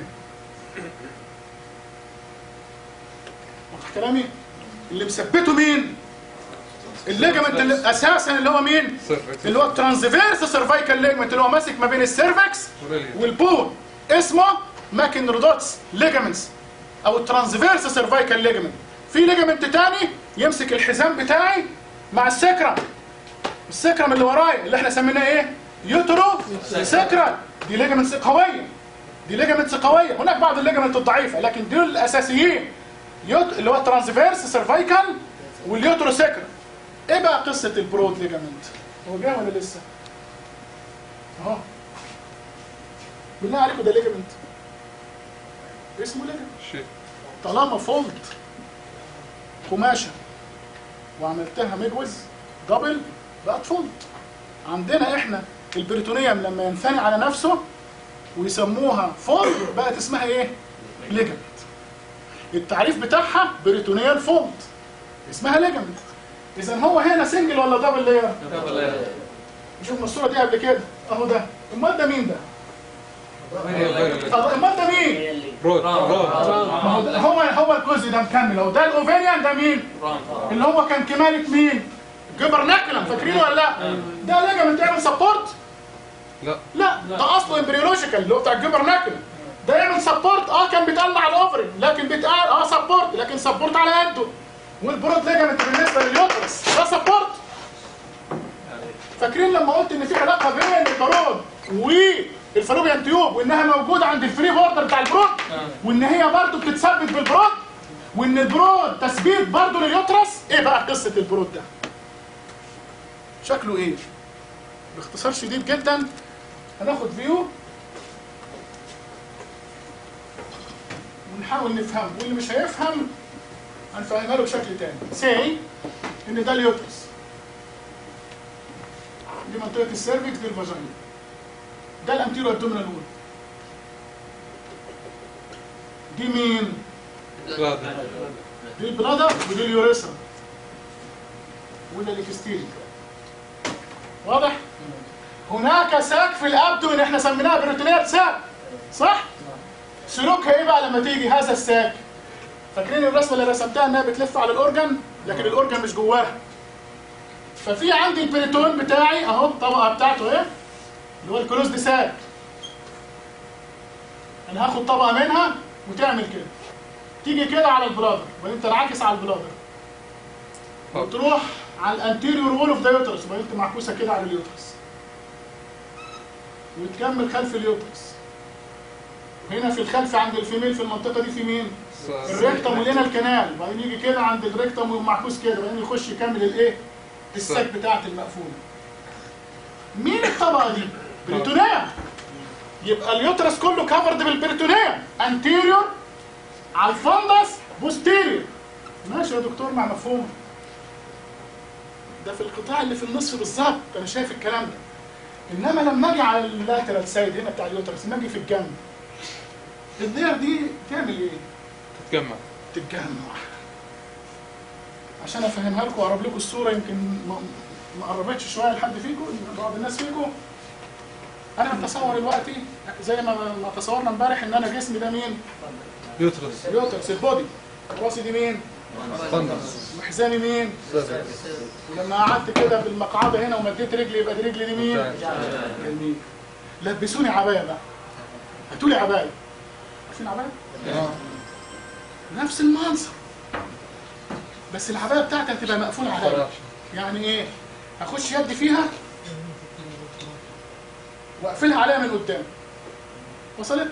Speaker 1: واضح كلامي؟ اللي مثبته مين؟ الليجمنت اللي اساسا اللي هو مين؟ اللي هو الترانزفيرس سيرفايكال ليجمنت اللي هو ماسك ما بين السيرفكس والبون. اسمه ماكنرودوتس ليجمنتس او الترانزفيرس سيرفايكال ليجمنت. في ليجمنت تاني يمسك الحزام بتاعي مع السكرم. السكرم اللي ورايا اللي احنا سميناه ايه؟ يوترو سكرال. دي ليجمنتس قويه. دي ليجمنتس قويه. هناك بعض الليجمنت الضعيفه لكن دول الاساسيين. يوت... اللي هو الترانزفيرس سيرفايكال واليوترو سكرال. ايه بقى قصه البرود ليجمنت؟ هو جاي ولا لسه؟ اهو. بالله عليكم ده ليجمنت. اسمه ليجمنت. طالما فولد قماشه وعملتها مجوز دبل بقت فولد. عندنا احنا البريتونيوم لما ينثني على نفسه ويسموها فولد بقت اسمها ايه؟ ليجمنت. التعريف بتاعها بريتونيال فولد اسمها ليجمنت. اذا هو هنا سنجل ولا دبل لاير؟ دبل لاير. شفنا الصوره دي قبل كده اهو. ده امال ده مين ده؟ امال ده مين؟
Speaker 2: برود.
Speaker 1: هو هو الجزء ده مكمل اهو. ده الاوفيريان. ده مين؟ اللي هو كان كمالة مين؟ جبرناكلم. فاكرينه ولا لا؟ ده ليجمنت يعمل سبورت؟
Speaker 2: لا
Speaker 1: لا ده اصله امبريولوجيكال اللي هو بتاع الجبرناكلم. ده يعمل سبورت اه كان بيتقال مع الاوفري لكن بيتقال اه سبورت لكن سبورت على قده. والبرود ليجمنت بالنسبه لليوترس ده سبورت. فاكرين لما قلت ان في علاقه بين البرود والفالوبيان تيوب وانها موجوده عند الفري بوردر بتاع البرود وان هي برضه بتتثبت بالبرود وان البرود تثبيت برضه لليوترس. ايه بقى قصه البرود ده؟ شكله ايه؟ باختصار شديد جدا هناخد فيو ونحاول نفهمه، واللي مش هيفهم هنفهمها له بشكل تاني. سي ان ده اليوترس، دي منطقه السيرفكس، دي الفاجينا، ده الانتيرو ابدومينال وول، دي مين؟ دي البلادر ودي اليوريثرا وده الاكستيريا. واضح؟ هناك ساك في الابدومين احنا سميناها بريتونيات ساك، صح؟ سلوكها ايه بقى لما تيجي هذا الساك؟ فاكرين الرسمه اللي رسمتها انها بتلف على الاورجن لكن الاورجن مش جواها. ففي عندي البريتون بتاعي اهو، الطبقه بتاعته ايه؟ اللي هو الكلوزد ساك. انا هاخد طبقه منها وتعمل كده، تيجي كده على البلادر وبعدين تنعكس على البلادر وتروح على الانتيريور وول اوف ذا يوترس وبعدين معكوسه كده على اليوترس وتكمل خلف اليوترس. هنا في الخلف عند الفيميل في المنطقه دي في مين؟ الريكتم ولينا الكنال، وبعدين يجي كده عند الريكتم ومعكوس كده وبعدين يخش يكمل الايه؟ الساك بتاعت المقفوله. مين الطبقه دي؟ بريتونيوم. يبقى اليوترس كله كفرد بالبريتونيوم، انتيريور على الفندس بوستيريور. ماشي يا دكتور مع مفهوم. ده في القطاع اللي في النصف بالظبط انا شايف الكلام ده. انما لما اجي على اللاترال سايد هنا بتاع اليوترس، لما اجي في الجنب الدير دي تعمل ايه؟
Speaker 2: تتجمع.
Speaker 1: تتجمع. عشان افهمها لكم واقرب لكم الصوره، يمكن ما قربتش شويه لحد فيكم، بعض الناس فيكم. انا متصور دلوقتي زي ما ما تصورنا امبارح ان انا جسمي ده مين؟
Speaker 2: يوترس.
Speaker 1: يوترس البودي. راسي دي مين؟
Speaker 2: فندس.
Speaker 1: وحزامي مين؟ ولما قعدت كده بالمقعده هنا ومديت رجلي يبقى دي رجلي دي مين؟ جميل. لبسوني عبايه بقى. هاتوا لي عبايه. عارفين عبايه؟ اه. نفس المنظر. بس العبايه بتاعتي هتبقى مقفوله عليا. يعني ايه؟ هخش يدي فيها واقفلها عليها من قدام. وصلت؟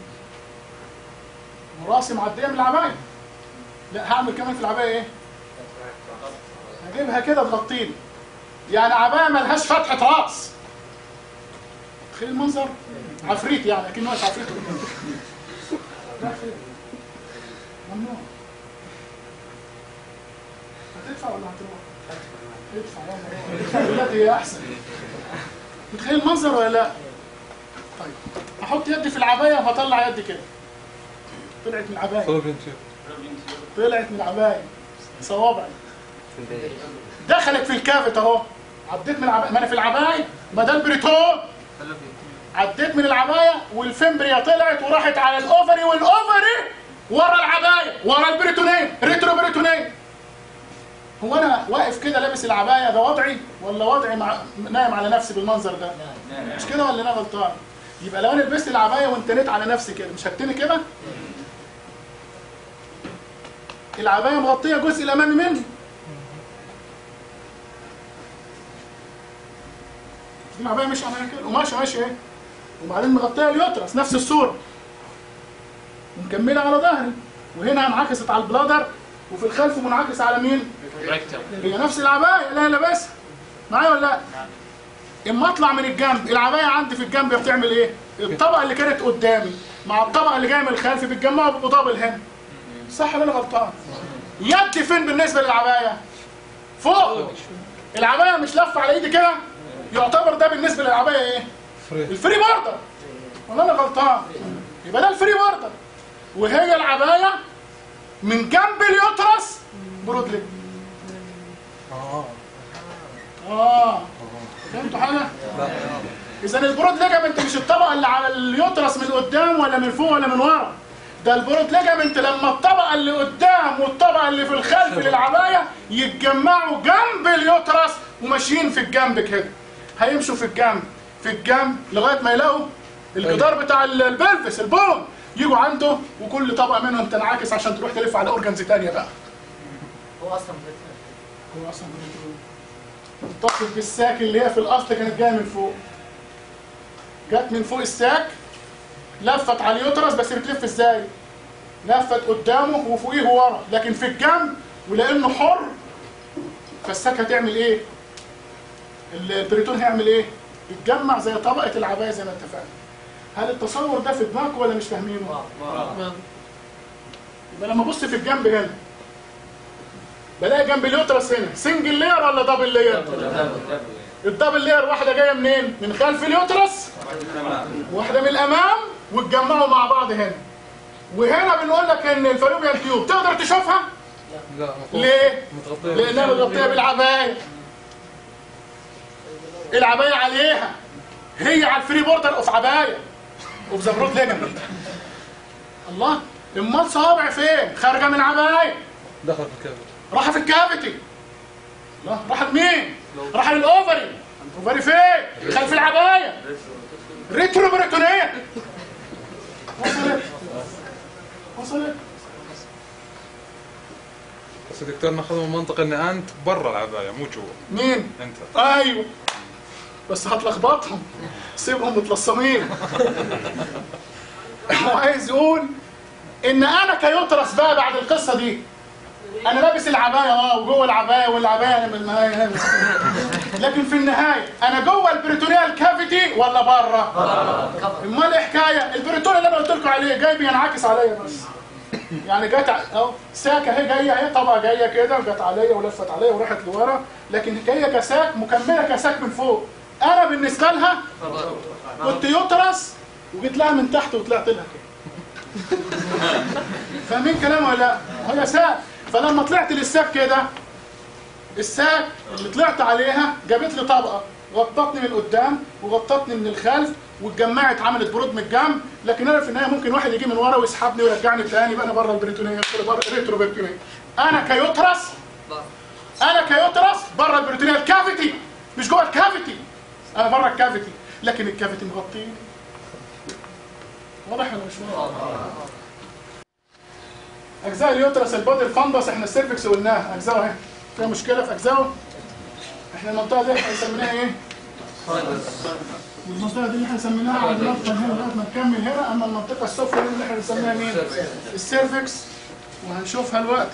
Speaker 1: وراسي معديه من العبايه. لا هعمل كمان في العبايه ايه؟ هجيبها كده تغطيني. يعني عبايه ملهاش فتحه راس. تخيل المنظر؟ عفريت يعني، اكنه واقف عفريت. ممنوع. هتدفع ولا هتروح؟ ادفع يلا. دلوقتي هي احسن. متخيل المنظر ولا لا؟ طيب هحط يدي في العبايه وهطلع يدي كده. طلعت من العبايه. طلعت من العبايه. صوابعي دخلت في الكافت اهو. عديت من العبايه، ما انا في العبايه، ما ده البريتون. عديت من العبايه والفمبريا طلعت وراحت على الاوفري، والاوفري ورا العبايه، ورا البريتونين، ريترو بريتونين. هو انا واقف كده لابس العبايه ده وضعي ولا وضعي مع... نايم على نفسي بالمنظر ده؟ مش كده ولا انا غلطان؟ يبقى لو انا لبست العبايه وانتنيت على نفسي كده مش هتني كده؟ العبايه مغطيه جزء الامامي مني. دي العبايه مش عامله كده وماشيه ماشيه ايه؟ وبعدين مغطيه اليوترس نفس الصوره. ومكمله على ظهري، وهنا انعكست على البلادر، وفي الخلف منعكس على مين؟ هي نفس العبايه اللي انا لابسها. معايا ولا لا؟ اما اطلع من الجنب، العبايه عندي في الجنب بتعمل ايه؟ الطبقه اللي كانت قدامي مع الطبقه اللي جايه من الخلف بيتجمعوا بمقابل هنا. صح ولا انا غلطان؟ يدي فين بالنسبه للعبايه؟ فوق. العبايه مش لفه على ايدي كده؟ يعتبر ده بالنسبه للعبايه ايه؟ الفري بوردر. ولا انا غلطان؟ يبقى ده الفري بوردر. وهي العبايه من جنب اليوترس برود ليج. اه اه فهمتوا حاجه؟ لا. اذا البرود ليجامنت مش الطبقه اللي على اليوترس من قدام ولا من فوق ولا من ورا. ده البرود ليجامنت لما الطبقه اللي قدام والطبقه اللي في الخلف للعبايه يتجمعوا جنب اليوترس وماشيين في الجنب كده. هيمشوا في الجنب في الجنب لغايه ما يلاقوا الجدار بتاع البلفس البون، يجوا عنده وكل طبقه منهم تنعكس عشان تروح تلف على اورجنز ثانيه بقى.
Speaker 3: هو اصلا بريتون.
Speaker 1: هو اصلا بريتون. اتصل بالساك اللي هي في الاصل كانت جايه من فوق. جت من فوق الساك، لفت على اليوترس، بس بتلف ازاي؟ لفت قدامه وفوقيه ورا، لكن في الجنب ولانه حر فالساك هتعمل ايه؟ البريتون هيعمل ايه؟ يتجمع زي طبقه العبايه زي ما اتفقنا. هل التصور ده في دماغكم ولا مش فاهمينه؟ يبقى لما ابص في الجنب هنا بلاقي جنب اليوترس هنا سنجل لاير ولا دبل لاير؟ الدبل لاير واحده جايه منين؟ من خلف اليوترس، واحده من الامام، واتجمعوا مع بعض هنا. وهنا بنقول لك ان الفالوبيان تيوب تقدر تشوفها؟
Speaker 2: لا.
Speaker 1: ليه؟
Speaker 2: متغطية.
Speaker 1: لانها متغطيه بالعبايه. العبايه عليها، هي على الفري بوردر اوف عبايه اوف ذا برود ليجمنت. الله، امال صوابع فين؟ خارجه من عبايه،
Speaker 2: دخل في الكبد.
Speaker 1: راح في الكافيتي. لا، راح لمين؟ راح للاوفري. الاوفري فين؟ خلف العبايه. ريترو بريتونيه. وصلت؟ وصلت؟
Speaker 2: بس يا دكتور ناخذ من منطق ان انت برا العبايه مو جوا.
Speaker 1: مين؟
Speaker 2: انت.
Speaker 1: ايوه، بس هتلخبطهم، سيبهم متلصمين. هو عايز يقول ان انا كيوترس بقى بعد القصه دي انا لابس العبايه اه وجوه العبايه والعبايه انا من النهايه، لكن في النهايه انا جوه البريتونيال كافيتي ولا بره؟ امال ايه حكايه؟ البريتون اللي انا قلت لكم عليه جاي بينعكس عليا بس. يعني جت اهو ساك اهي جايه اهي، طبقه جايه كده وجت عليا ولفت عليا وراحت لورا، لكن جايه كساك مكمله كساك من فوق. انا بالنسبه لها كنت يوترس وجيت لها من تحت وطلعت لها كده. فاهمين كلامي ولا لا؟ هي ساك. فلما طلعت للساك كده، الساك اللي طلعت عليها جابت لي طبقه غطتني من قدام وغطتني من الخلف واتجمعت عملت برود من الجنب، لكن انا في النهايه ممكن واحد يجي من ورا ويسحبني ويرجعني تاني يبقى انا بره البريتونيه، بره الريترو بريتونيه. انا كيوترس انا كيوترس بره البريتونيه الكافيتي، مش جوه الكافيتي. انا بره الكافيتي، لكن الكافيتي مغطيني. واضح ولا مش واضح؟ اجزاء اليوترس البودي الفندس احنا السيرفكس قلناها اجزاء اهي. فيها مشكله في اجزائه؟ احنا المنطقه دي احنا سميناها ايه؟ والمنطقه دي اللي احنا سميناها عند نقطه هنا لغايه ما نكمل هنا. اما المنطقه السفلى اللي احنا بنسميها مين؟ السيرفكس، وهنشوفها دلوقتي.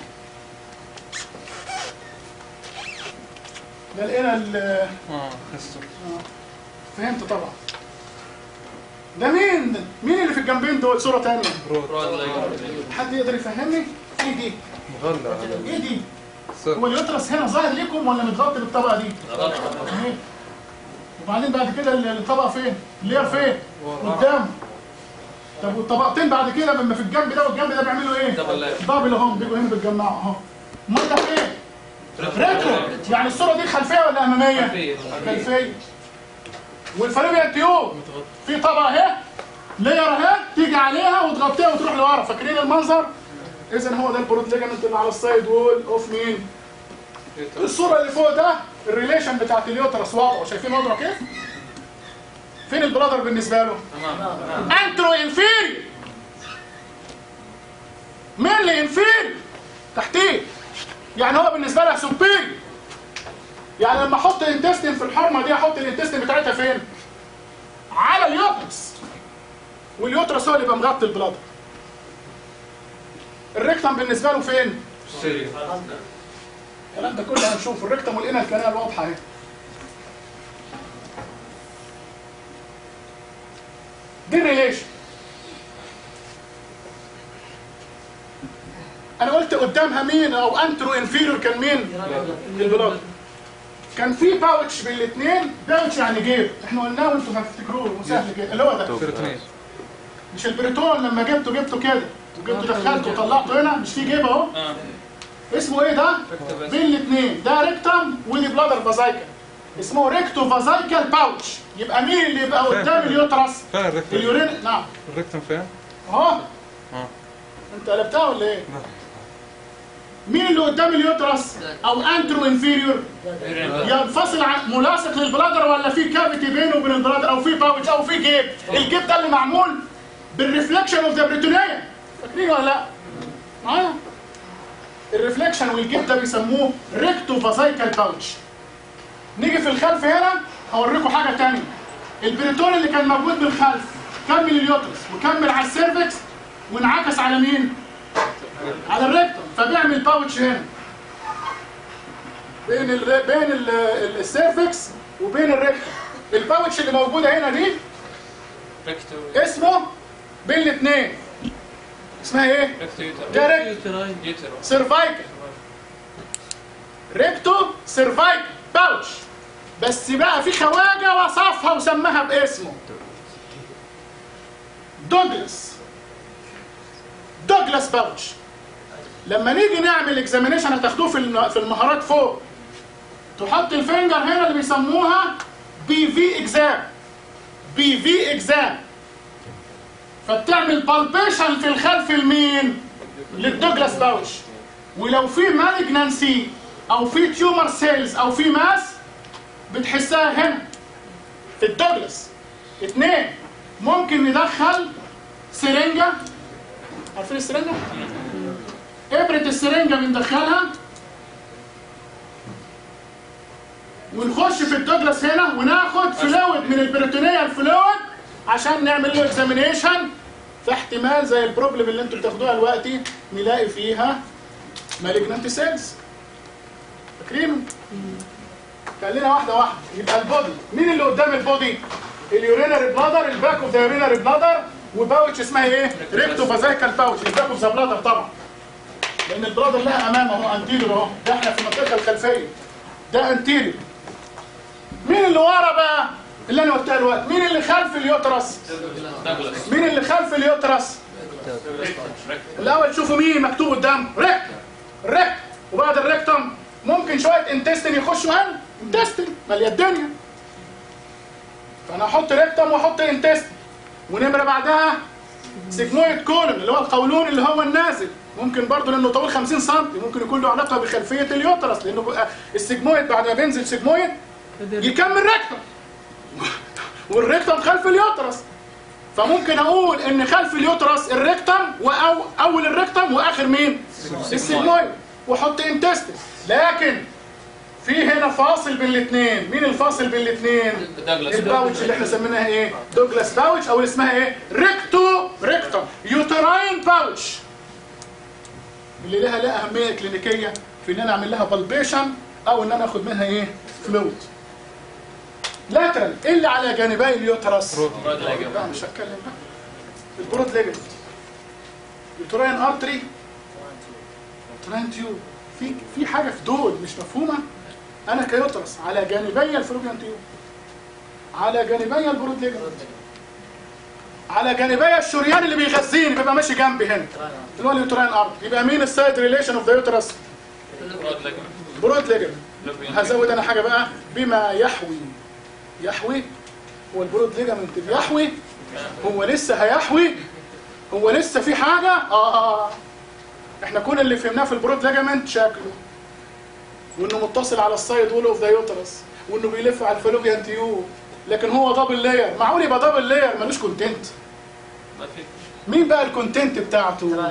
Speaker 1: ده لقينا ال
Speaker 2: اه حسه.
Speaker 1: فهمت طبعا. ده مين؟ مين اللي في الجنبين دول؟ صوره ثانيه. حد يقدر يفهمني؟ ايه دي؟
Speaker 2: مغلى.
Speaker 1: ايه دي؟ هو اليوترس هنا ظاهر لكم ولا متغطي بالطبقه دي؟ اهي. وبعدين بعد كده الطبقه فين؟ اللير فين؟ قدام. طب والطبقتين بعد كده لما في الجنب ده والجنب ده بيعملوا ايه؟ دبل اهم، بيجوا هنا بيتجمعوا اهو. امال ده فين؟ ريترو. يعني الصوره دي خلفيه ولا اماميه؟ خلفيه. خلفيه. والفالوبيان تيوب في طبقه اهي، لير اهي تيجي عليها وتغطيها وتروح لورا. فاكرين المنظر؟ اذا هو ده البرود ليجمنت اللي على السايد وول اوف مين؟ الصوره اللي فوق ده الريليشن بتاعت اليوترس وضعه، شايفين وضعه كيف؟ فين البرادر بالنسبه له؟ تمام. انترو انفيري. مين اللي انفيري؟ تحتيه. يعني هو بالنسبه لها سوبيري. يعني لما احط الانتستين في الحرمه دي احط الانتستين بتاعتها فين؟ على اليوترس. واليوترس هو اللي يبقى مغطي البلادر. الريكتم بالنسبه له فين؟ الكلام ده كله هنشوف. الريكتم ولقينا الكنال واضحه اهي. دي الريليشن. انا قلت قدامها مين او انترو انفيريور كان مين؟ البلادر. كان في باوتش بين الاثنين، باوتش يعني جيب، احنا قلناه وانتم هتفتكروه سهل كده، اللي هو ده. مش البريتون لما جبته جبته كده وجبته دخلته وطلعته هنا، مش في جيب اهو؟ اسمه ايه ده؟ بين الاثنين، ده ريكتم ودي بلادر فازايكل. اسمه ريكتو فازايكل باوتش. يبقى مين اللي يبقى قدام اليوترس؟
Speaker 2: فين الريكتم؟
Speaker 1: اليورين. نعم.
Speaker 2: الريكتم فين؟
Speaker 1: اهو.
Speaker 2: اه.
Speaker 1: انت قلبتها ولا ايه؟ مين اللي قدام اليوترس او انترو انفيريور؟ ينفصل عن ملاصق للبلادر ولا في كافيتي بينه وبين البلادر او في باوتش او في جيب؟ الجيب ده اللي معمول بالريفلكشن اوف ذا بريتونيه. فاكرين ولا لا؟ معايا؟ الريفلكشن والجيب ده بيسموه ريكتو فازايكال باوتش. نيجي في الخلف هنا هوريكم حاجه ثانيه. البريتون اللي كان موجود بالخلف كمل اليوترس وكمل على السيرفكس وانعكس على مين؟ على الريكتوم، فبيعمل باوتش هنا بين ال بين ال السيرفكس وبين الريكتوم. الباوتش اللي موجوده هنا دي اسمه بين الاثنين اسمها ايه؟ ده ريكتو سيرفايكل، ريكتو سيرفايكل باوتش. بس بقى في خواجه وصفها وسماها باسمه دوجلاس دوجلاس باوتش. لما نيجي نعمل اكزامينيشن هتاخدوه في في المهارات فوق، تحط الفينجر هنا اللي بيسموها بي في اكزام، بي في اكزام، فبتعمل بالبيشن في الخلف المين؟ للدوجلاس باوتش. ولو في مالجنانسي او في تيومر سيلز او في ماس بتحسها هنا في الدوجلاس. اثنين، ممكن ندخل سرنجة، عارفين السرنجة؟ ابرة السرنجة بندخلها ونخش في الدوجلاس هنا وناخد فلويد من البريتونيال فلويد عشان نعمل له اكزامينيشن. فاحتمال زي البروبلم اللي انتوا بتاخدوها دلوقتي نلاقي فيها مالجنانت سيلز. فاكرينه؟ خلينا واحده واحده. يبقى البودي، مين اللي قدام البودي؟ اليورينري بلادر، الباك اوف ذا يورينري بلادر، وباوتش اسمها ايه؟ ريكتو فازايكال باوتش، الباك اوف ذا بلادر طبعا. لان البلادر لها امام اهو، انتيريور اهو، ده احنا في المنطقه الخلفيه، ده انتيريور. مين اللي ورا بقى؟ اللي انا قلتها دلوقتي، مين اللي خلف اليوترس؟ مين اللي خلف اليوترس؟ الاول شوفوا مين مكتوب قدام، ريكت ريكت، وبعد الريكتم ممكن شويه انتستين يخشوا هنا، انتستين ماليه الدنيا. فانا احط ريكتم واحط انتستين، ونمره بعدها سيجمويد كولون اللي هو القولون اللي هو النازل، ممكن برضه لانه طويل خمسين سم ممكن يكون له علاقه بخلفيه اليوترس، لانه السيجمويد بعد ما بينزل سيجمويد يكمل ريكتم والريكتم خلف اليوترس. فممكن اقول ان خلف اليوترس الريكتم واو اول الريكتم واخر مين؟ السيجمويد، واحط انتستين. لكن في هنا فاصل بين الاثنين، مين الفاصل بين الاثنين؟ الباوتش اللي احنا سميناها ايه؟ دوجلاس باوتش، او اللي اسمها ايه؟ ريكتو ريكتم يوتراين باوتش، اللي لها لها اهميه كلينيكيه في ان انا اعمل لها بالبيشن او ان انا اخد منها ايه؟ فلويد. لاترال، ايه اللي على جانبي اليوترس؟ لا مش هتكلم بقى. البرود ليجمنت، يوتراين ارتري، يوتراين تيوب. في في حاجه في دول مش مفهومه. انا كيوترس على جانبي الفلوبيان تيوب، على جانبي البرود ليجمنت، على جانبي الشريان اللي بيغذيني بيبقى ماشي جنبي هنا اللي هو اليوتراين ارتري. يبقى مين السايد ريليشن اوف ذا يوترس؟ برود ليجمنت. هزود انا حاجه بقى، بما يحوي يحوي. هو البرود ليجامنت بيحوي؟ هو لسه هيحوي؟ هو لسه في حاجه؟ اه اه احنا كل اللي فهمناه في البرود ليجامنت شكله، وانه متصل على السايد وول اوف ذا يوترس، وانه بيلف على الفالوبيان تيوب. لكن هو دبل لاير، معقول يبقى دبل لاير ملوش كونتنت؟ مين بقى الكونتنت بتاعته؟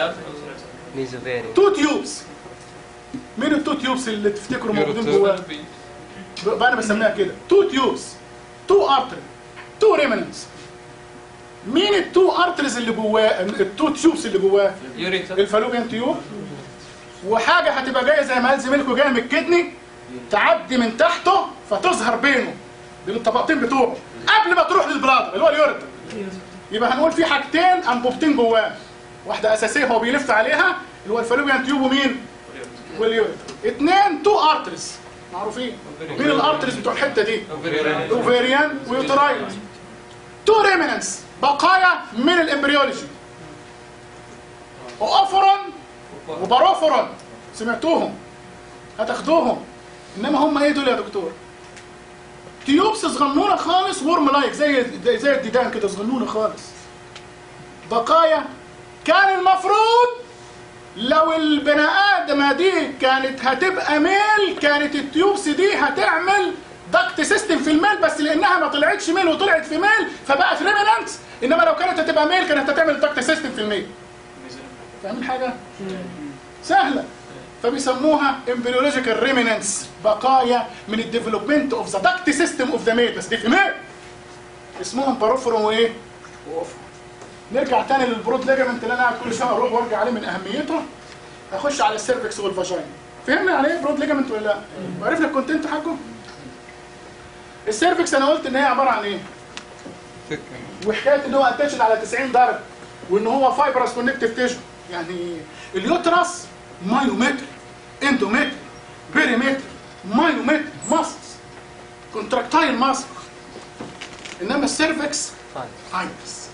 Speaker 1: تو تيوبس. مين التو تيوبس اللي تفتكروا موجودين جواه؟ بقى انا بسميها كده تو تيوبس، تو ارتري، تو ريمننتس. مين التو ارتريز اللي جواه؟ التو تيوبس اللي جواه؟ الفالوبيان تيوب، وحاجه هتبقى جايه زي ما قال زميلكم جايه من الكدني تعدي من تحته فتظهر بينه بين الطبقتين بتوعه قبل ما تروح للبلادر اللي هو اليوريتر. يبقى هنقول في حاجتين انبوبتين جواه، واحده اساسيه هو بيلف عليها اللي هو الفالوبيان تيوب ومين؟ واليوريتر. اثنين تو ارتريز معروفين. مين الارتريز بتوع الحته دي؟ اوفيريان ويوتراين. تو ريمننس، بقايا من الامبريولوجي، واوفرون وباروفرون، سمعتوهم هتاخدوهم. انما هم ايه دول يا دكتور؟ تيوبس صغنونه خالص، ورم لايك زي زي الديدان كده صغنونه خالص. بقايا كان المفروض لو البني ادمه دي كانت هتبقى ميل كانت التيوبس دي هتعمل دكت سيستم في الميل، بس لانها ما طلعتش ميل وطلعت في ميل فبقت ريمننت. انما لو كانت هتبقى ميل كانت هتعمل دكت سيستم في الميل. فاهمين حاجه؟ سهله. فبيسموها امبريولوجيكال ريمننس، بقايا من الديفلوبمنت اوف ذا دكت سيستم اوف ذا ميل، بس دي في ميل. اسمهم باروفرون وايه؟ واوفرون. نرجع تاني للبرود ليجامنت اللي انا قاعد كل شويه اروح وارجع عليه من اهميته. اخش على السيرفكس والفاجينا. فهمنا يعني ايه برود ليجامنت ولا لا؟ وعرفنا الكونتنت حقه؟ السيرفكس انا قلت ان هي عباره عن ايه؟ وحكايه ان هو اتشد على تسعين درجه وان هو فايبرس كونكتيف تيشو. يعني اليوترس مايومتر، اندومتر، بيريمتر، مايومتر، ماسلز، كونتراكتايل ماسل. انما السيرفكس فايبرس.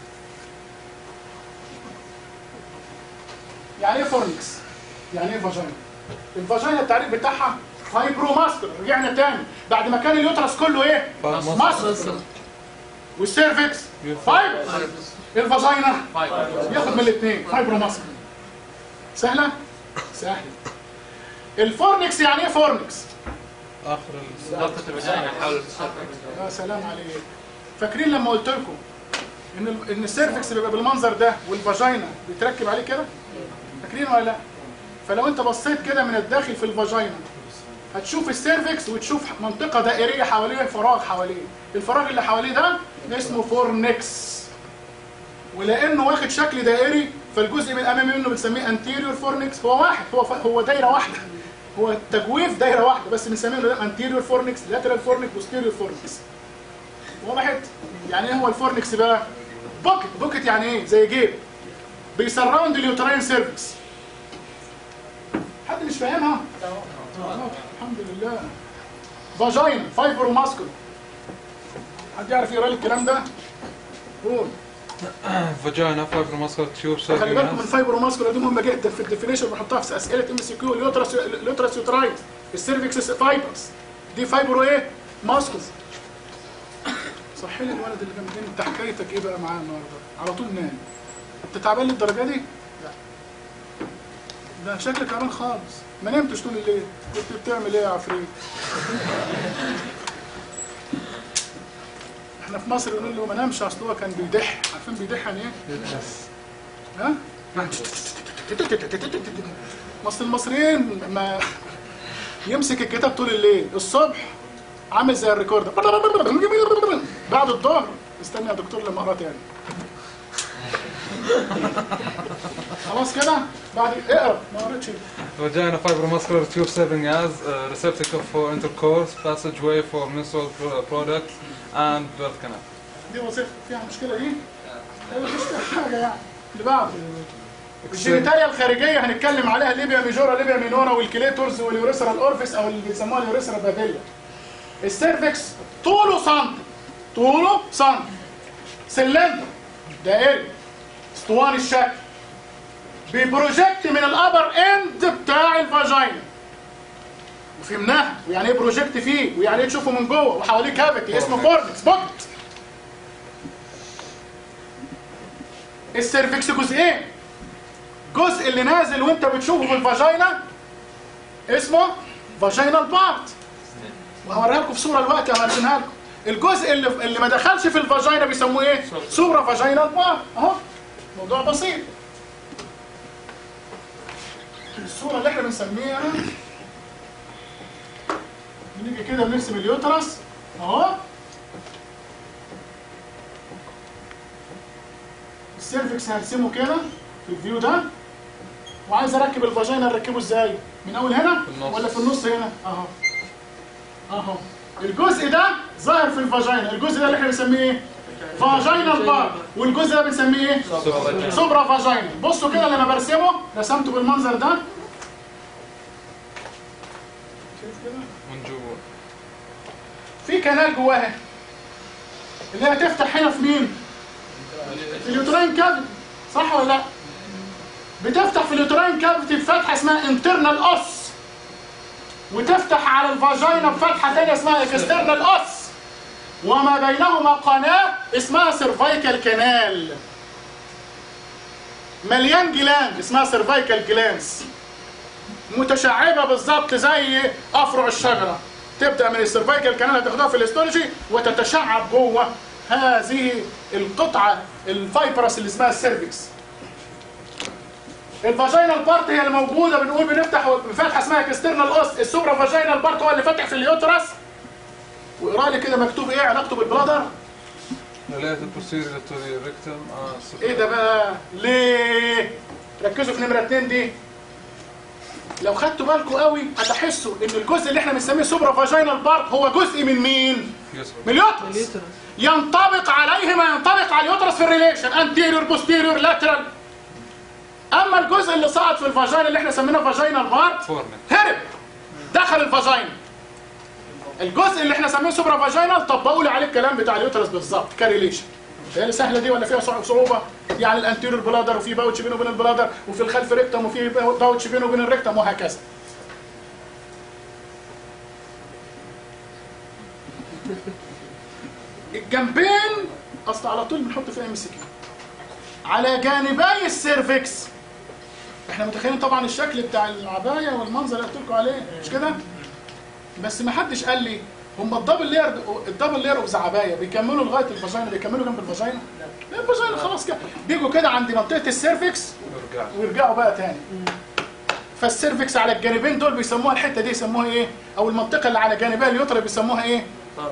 Speaker 1: يعني ايه فورنكس؟ يعني ايه فاجينا؟ الفاجينا التعريف بتاعها فايبرو ماسكولار. رجعنا تاني بعد ما كان اليوترس كله ايه؟ ماسل. والسيرفكس فايبرس. الفاجينا ياخد من الاثنين فايبرو ماسكولار. سهله؟ سهله. الفورنكس يعني ايه فورنكس؟
Speaker 2: اخر
Speaker 3: ضغطة الفاجينا حول السيرفكس.
Speaker 1: يا سلام عليك. فاكرين لما قلت لكم ان ان السيرفكس بيبقى بالمنظر ده والفاجينا بيتركب عليه كده؟ فاكرين ولا لا؟ فلو انت بصيت كده من الداخل في الفاجينا هتشوف السيرفكس وتشوف منطقه دائريه حواليه، فراغ حواليه. الفراغ اللي حواليه ده اسمه فورنكس. ولانه واخد شكل دائري فالجزء من الامامي منه بنسميه انتيريور فورنكس. هو واحد، هو هو دايره واحده، هو تجويف دايره واحده بس بنسميه ده انتيريور فورنكس، لاترال فورنكس، بوستيريور فورنكس. وضحت؟ يعني ايه هو الفورنكس بقى؟ بوكت. بوكت يعني ايه؟ زي جيب بيسراوند اليوتراين سيرفكس. حد مش فاهمها؟ اه الحمد لله. فاجينا فايبرو ماسكول. حد يعرف يقرا لي الكلام ده؟ قول.
Speaker 2: فاجينا فايبرو ماسكولار تيوب.
Speaker 1: خلي بالكم من فايبرو ماسكول دي مهمه جدا في الديفينيشن، بنحطها في اسئله ام سي كيو. اليوترس اليوترس يوتراين، السيرفكس فايبرس، دي فايبرو ايه؟ ماسكول. صحي لي الولد اللي جنبي. انت حكايتك ايه بقى معاه النهارده؟ على طول نام. انت تعبان للدرجه دي؟ لا. ده شكلك تعبان خالص. ما نمتش طول الليل. كنت بتعمل ايه يا عفريت؟ احنا في مصر يقولوا له ما نامش اصل هو كان بيدح. عارفين بيدح يعني ايه؟ ها؟ مصر المصريين ما يمسك الكتاب طول الليل، الصبح عامل زي الريكورد بعد الظهر. استنى يا دكتور لما اقرا تاني. خلاص كده؟ بعد اقرا ما قريتش.
Speaker 2: Vagina fibromuscular tube serving as a receptacle for intercourse, passageway for menstrual products and birth canal.
Speaker 1: دي وظيفه فيها مشكله دي؟ مفيش حاجه يعني. اللي بعده الجينيتاليا الخارجيه هنتكلم عليها، ليبيا ميجورا، ليبيا مينورا، والكليتورز، واليوريثرا الاورفيس او اللي بيسموها اليوريثرا بافيليا. السيرفكس طوله سنتي، طوله سنتي، سلندر دائري اسطواني الشكل، بيبروجكت من الابر اند بتاع الفاجينا. وفهمناها ويعني ايه بروجكت فيه ويعني ايه تشوفه من جوه، وحواليه كافيتي اسمه فورنكس بوكت. السيرفكس جزئين، الجزء اللي نازل وانت بتشوفه في الفاجينا اسمه فاجينال بارت، وهوريها لكم في صوره دلوقتي هرسمها لكم. الجزء اللي اللي ما دخلش في الفاجينا بيسموه ايه؟ سوبرا فاجينال بارت. اهو موضوع بسيط. الصوره اللي احنا بنسميها بنيجي كده بنرسم اليوترس اهو. السيرفكس هرسمه كده في الفيو ده، وعايز اركب الفاجينا اركبه ازاي؟ من اول هنا ولا في النص هنا؟ اهو اهو. الجزء ده ظاهر في الفاجينا، الجزء ده اللي احنا بنسميه ايه؟ فاجينال بارت، والجزء ده بنسميه ايه؟ سوبرا فاجينا. بصوا كده لما برسمه رسمته بالمنظر ده. شايف كده؟
Speaker 2: من جوا.
Speaker 1: في كنال جواها اللي هي تفتح هنا في مين؟ في اليوتراين كافيتي، صح ولا لا؟ بتفتح في اليوتراين كافيتي بفتحه اسمها انترنال اوس، وتفتح على الفاجينا بفتحه ثانيه اسمها اكسترنال اوس، وما بينهما قناه اسمها سيرفايكال كانال مليان جلاند اسمها سيرفايكال جلانس، متشعبه بالظبط زي افرع الشجره. تبدا من السيرفايكال كانال هتاخدها في الاستولوجي وتتشعب جوه هذه القطعه الفايبرس اللي اسمها السيرفكس. الفاجينال بارت هي الموجوده، بنقول بنفتح بفتحه اسمها اكسترنال اوس. السوبرا فاجينال بارت هو اللي فاتح في اليوترس. واقرا لي كده مكتوب ايه علاقته بالبلادر؟
Speaker 2: related posterior to the rectum and
Speaker 1: ايه ده بقى؟ ليه؟ ركزوا في نمرة اتنين دي. لو خدتوا بالكم قوي هتحسوا ان الجزء اللي احنا بنسميه سوبرا فاجينال بارت هو جزء من مين؟ من اليوترس. ينطبق عليه ما ينطبق على اليوترس في الريليشن انتيريور بوستيريور لاترال. اما الجزء اللي صعد في الفاجينا اللي احنا سميناه فاجينال بارت هرب دخل الفاجينا. الجزء اللي احنا سميناه سوبرا فاجينال طبقوا لي عليه الكلام بتاع اليوترس بالظبط كريليشن. هي سهله دي ولا فيها صعوبه؟ يعني الانتيريور بلادر وفي باوتش بينه وبين البلادر وفي الخلف ريكتم وفي باوتش بينه وبين الريكتم وهكذا. الجنبين اصل على طول بنحط فيها ام سي كيو على جانبي السيرفكس. احنا متخيلين طبعا الشكل بتاع العبايه والمنظر اللي قلت لكم عليه مش كده؟ بس ما حدش قال لي هم الدبل لير الدبل لير اوف عبايه بيكملوا لغايه الفاجينا بيكملوا جنب الفاجينا؟ لا الفاجينا خلاص كده بيجوا كده عند منطقه السيرفكس ويرجعوا بقى تاني. فالسيرفكس على الجانبين دول بيسموها الحته دي يسموها ايه؟ او المنطقه اللي على جانبي اليوتر بيسموها ايه؟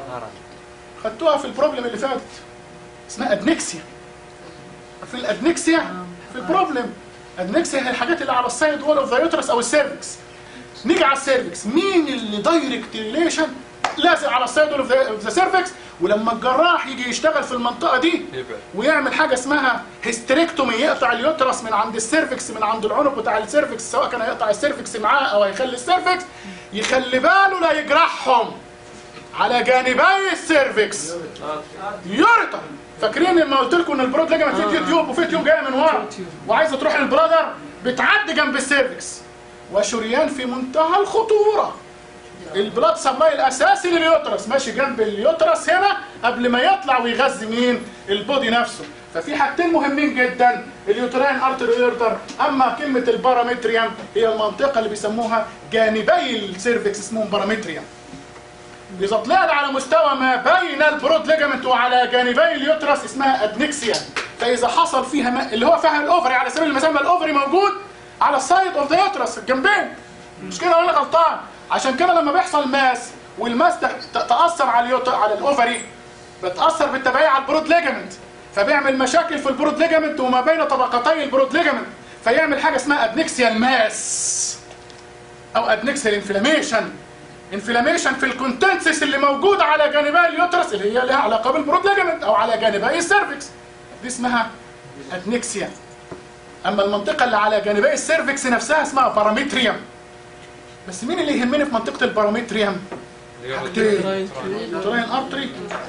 Speaker 1: خدتوها في البروبلم اللي فات اسمها ادنكسيا. في الادنكسيا في البروبلم ادنكسيا هي الحاجات اللي على السايد وول اوف ذا يوترس او السيرفكس. نيجي على السيرفكس، مين اللي دايركت ريليشن لازق على السايد وول اوف ذا سيرفكس؟ ولما الجراح يجي يشتغل في المنطقه دي ويعمل حاجه اسمها هيستريكتومي يقطع اليوترس من عند السيرفكس من عند العنق بتاع السيرفكس، سواء كان هيقطع السيرفكس معاه او هيخلي السيرفكس، يخلي باله لا يجرحهم على جانبي السيرفكس. يوريتر. فاكرين لما قلت لكم ان البرود ليجمنت فيه تيوب وفيه تيوب جايه من ورا وعايزه تروح للبرادر بتعدي جنب السيرفكس. وشريان في منتهى الخطوره. البلاد سبلاي الاساسي لليوترس ماشي جنب اليوترس هنا قبل ما يطلع ويغذي مين؟ البودي نفسه. ففي حاجتين مهمين جدا، اليوترين ارتري يورتر. اما كلمه البارامتريوم هي المنطقه اللي بيسموها جانبي السيرفكس اسمهم بارامتريوم. إذا طلعنا على مستوى ما بين البرود ليجمنت وعلى جانبي اليوترس اسمها ادنكسيا. فإذا حصل فيها ما اللي هو فيها الأوفري على سبيل المثال الأوفري موجود على السايد أوف ذا يوترس الجنبين. مش كده ولا غلطان؟ عشان كده لما بيحصل ماس والماس تأثر على اليوتر على الأوفري بتأثر بالتبعية على البرود ليجمنت، فبيعمل مشاكل في البرود ليجمنت وما بين طبقتي البرود ليجمنت، فيعمل حاجة اسمها ادنكسيا الماس أو ادنكسيا انفلاميشن. انفلاميشن في الكونتنسس اللي موجود على جانبي اليوترس اللي هي لها علاقه بالبرود ليجمنت او على جانبي السيرفكس، دي اسمها ادنكسيا. اما المنطقه اللي على جانبي السيرفكس نفسها اسمها بارامتريوم. بس مين اللي يهمني في منطقه البارامتريوم؟ حاجتين، يوترين ارتري.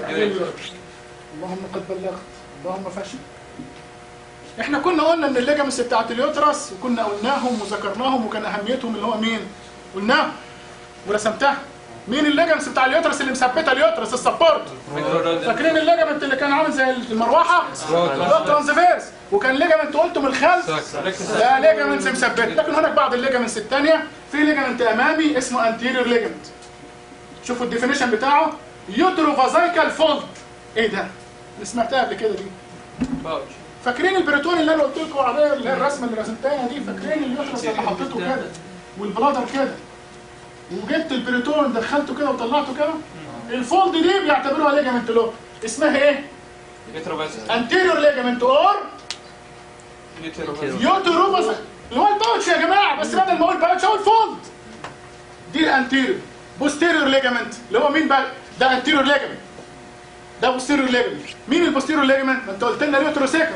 Speaker 1: اللهم قد بلغت، اللهم فشل. احنا كنا قلنا ان الليجمنتس بتاعت اليوترس وكنا قلناهم وذكرناهم وكان اهميتهم اللي هو مين؟ قلناهم ورسمتها. مين الليجمنتس بتاع اليوترس اللي مثبته اليوترس السبورت؟ فاكرين الليجمنت اللي كان عامل زي المروحه؟ اللي هو ترانسفيرس، وكان ليجمنت قلته من الخلف ده ليجمنت مثبت. لكن هناك بعض الليجمنتس الثانيه في ليجمنت امامي اسمه انتيريور ليجمنت. شوفوا الديفينيشن بتاعه يوتروفازايكال فولد. ايه ده؟ اللي سمعتها قبل كده دي. فاكرين البريتون اللي انا قلت لكم عليها اللي هي الرسمه اللي رسمتها دي؟ فاكرين اليوترس اللي حطيته كده والبلادر كده وجبت البريتون دخلته كده وطلعته كده؟ الفولد دي بيعتبروها ليجمنت لو اسمها ايه؟ انتيريور ليجمنت اور يوتروفازايكال اللي هو الباوتش يا جماعه، بس بدل ما اقول باوتش اقول فولد. دي الانتيريور. بوستيريور ليجمنت اللي هو مين بقى؟ ده انتيريور ليجمنت، ده بوستيريور ليجمنت. مين البوستيريور ليجمنت؟ ما انت قلت لنا اليوتروسيكرال.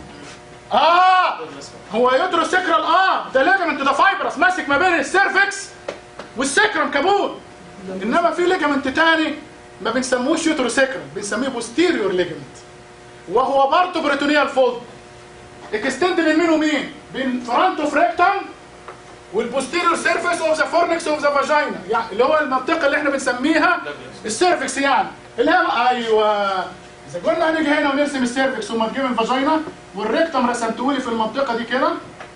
Speaker 1: اه هو يوتروسيكرال. اه ده ليجمنت، ده فايبرس ماسك ما بين السيرفكس والسكرم كابون. انما في ليجمنت تاني ما بنسموش يوتروسيكرال، بنسميه بوستيريور ليجمنت، وهو برضه بريتونيال فولد. اكستند من مين ومين؟ بين فرونت اوف ريكتم والبوستيريور سيرفيس اوف ذا فورنكس اوف ذا فاجينا، يعني اللي هو المنطقه اللي احنا بنسميها السيرفكس، يعني اللي هي ايوه. اذا قلنا هنيجي هنا ونرسم السيرفكس وما تجيب الفاجينا والريكتم رسمته لي في المنطقه دي كده،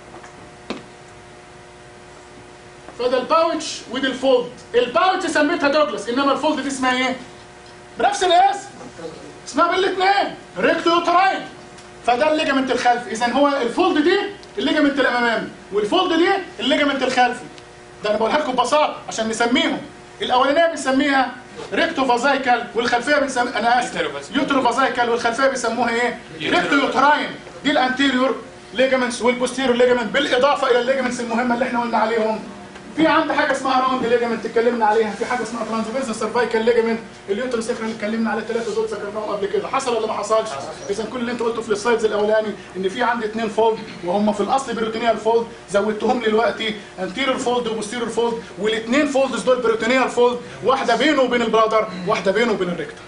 Speaker 1: فده الباوتش ودي الفولد. الباوتش سميتها دوجلاس، انما الفولد دي اسمها ايه؟ بنفس الاسم، اسمها بالاثنين ريكتو يوتراين. فده الليجمنت الخلفي. اذا هو الفولد دي الليجمنت الامامي والفولد دي الليجمنت الخلفي. ده انا بقولها لكم ببساطه عشان نسميهم. الاولانيه بنسميها ريكتو فازايكال والخلفيه بنسميها، انا اسف، يوترو فازايكال والخلفيه بيسموها ايه؟ ريكتو يوتراين. دي الانتيريور ليجامنتس والبوستيريور ليجامنت، بالاضافه الى الليجامنتس المهمه اللي احنا قلنا عليهم. في عندي حاجه اسمها راوند ليجامنت اتكلمنا عليها، في حاجه اسمها ترانسفيرس سيرفايكال ليجامنت، اليوترو سيكرال اتكلمنا على الثلاثه دول ذكرناهم قبل كده. حصل ولا ما حصلش؟ اذا كل اللي انت قلته في السلايدز الاولاني ان في عندي اثنين فولد وهم في الاصل بيروتينيال فولد، زودتهم لي دلوقتي انتيريور فولد وبوستيريور فولد، والاثنين فولدز دول بيروتينيال فولد، واحده بينه وبين البلادر، واحده بينه وبين الريكتم.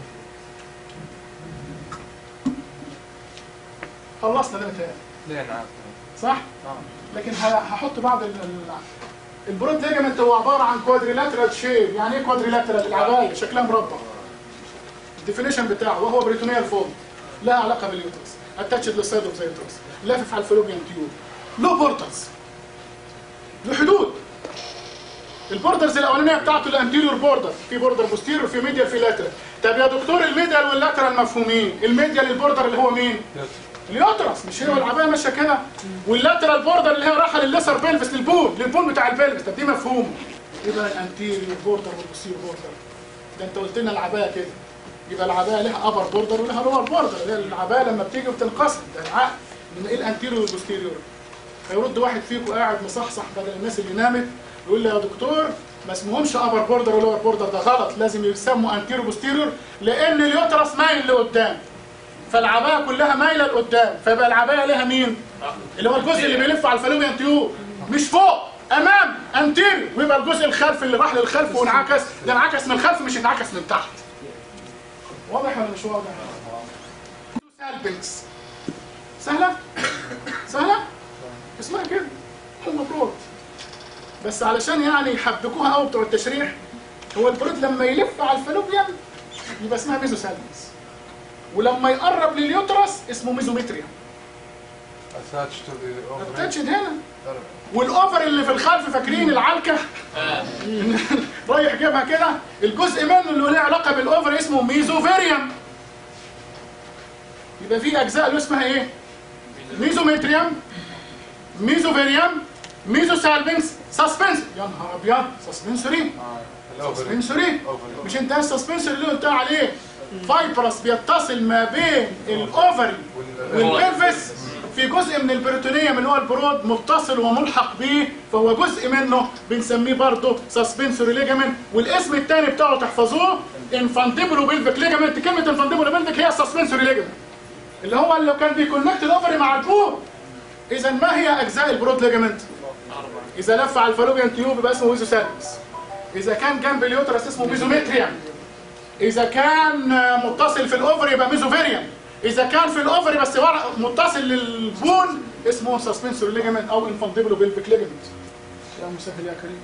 Speaker 1: خلصنا ده متهيألي.
Speaker 2: ليه نعم.
Speaker 1: صح؟ لكن هحط بعض ال البرود ليجامنت هو عباره عن كوادريلاترال شيب. يعني ايه كوادريلاترال؟ العبايه شكلها مربع. الديفينيشن بتاعه وهو بريتونيال فولد، لها علاقه باليوترس، اتاتشد للسايد اوف ذا يوترس، لافف على الفالوبيان تيوب، له بوردرز، له حدود. البوردرز الاولانيه بتاعته الانتيريور بوردر، في بوردر بوستيريور، في ميديال، في لاترال. طب يا دكتور الميديال واللاترال مفهومين، الميديال البوردر اللي هو مين؟ اليوترس، مش هي العبايه ماشيه كده، واللاترال بوردر اللي هي رايحه للليسر بيلفس، للبول للبول بتاع البيلفس. طب دي مفهوم. يبقى الانتيريور بوردر والبوستيريور بوردر، ده انت قلت لنا العبايه كده، يبقى العبايه لها ابر بوردر ولها لور بوردر. العبايه لما بتيجي بتنقسم، ده العقل من ايه الانتيريور والبوستيريور. هيرد واحد فيكم قاعد مصحصح بدل الناس اللي نامت يقول لي يا دكتور ما اسمهمش ابر بوردر ولور بوردر، ده غلط، لازم يسموا انتيريور بوستيريور، لان اليوترس مايل لقدام، فالعبايه كلها مايله لقدام، فيبقى العبايه لها مين؟ اللي هو الجزء اللي بيلف على الفالوبيان تيوب، مش فوق، امام، انتيريور، ويبقى الجزء الخلفي اللي راح للخلف وانعكس، ده انعكس من الخلف مش انعكس من تحت. واضح ولا مش واضح؟ سالبنكس سهله؟ سهله؟ اسمها كده المفروض، بس علشان يعني يحبكوها قوي بتوع التشريح، هو البرود لما يلف على الفالوبيان يبقى اسمها ميزو سالبنكس، ولما يقرب لليوترس اسمه ميزومتريوم. اتاتشد هنا. والاوفر اللي في الخلف فاكرين العلكه؟ رايح جيبها كده، الجزء منه اللي له علاقه بالاوفر اسمه ميزوفيريوم. يبقى في اجزاء له اسمها ايه؟ ميزومتريوم، ميزوفيريوم، ميزوسالبنكس، سسبنس. يا نهار ابيض، سسبنسوري. سسبنسوري مش انت السسبنسوري اللي قلت عليه فايبرس بيتصل ما بين الاوفري والبلفس في جزء من البريتونيوم اللي هو البرود متصل وملحق بيه، فهو جزء منه بنسميه برضه سسبنسوري ليجامنت، والاسم الثاني بتاعه تحفظوه انفانتيبولو بيلفيك ليجامنت. كلمه انفانتيبولو بيلفيك هي السسبنسوري ليجامنت اللي هو اللي كان بيكونكت الاوفري مع البول. اذا ما هي اجزاء البرود ليجامنت؟ اذا لف على الفالوبيان تيوب يبقى اسمه ميزوسالبنكس، اذا كان جنب اليوترس اسمه ميزومتريوم، اذا كان متصل في الاوفري يبقى ميزوفيريوم، اذا كان في الاوفري بس متصل للبون اسمه سسبنسوري ليجامنت او انفانتيبولو بيلفيك ليجامنت. يا مسهل يا كريم.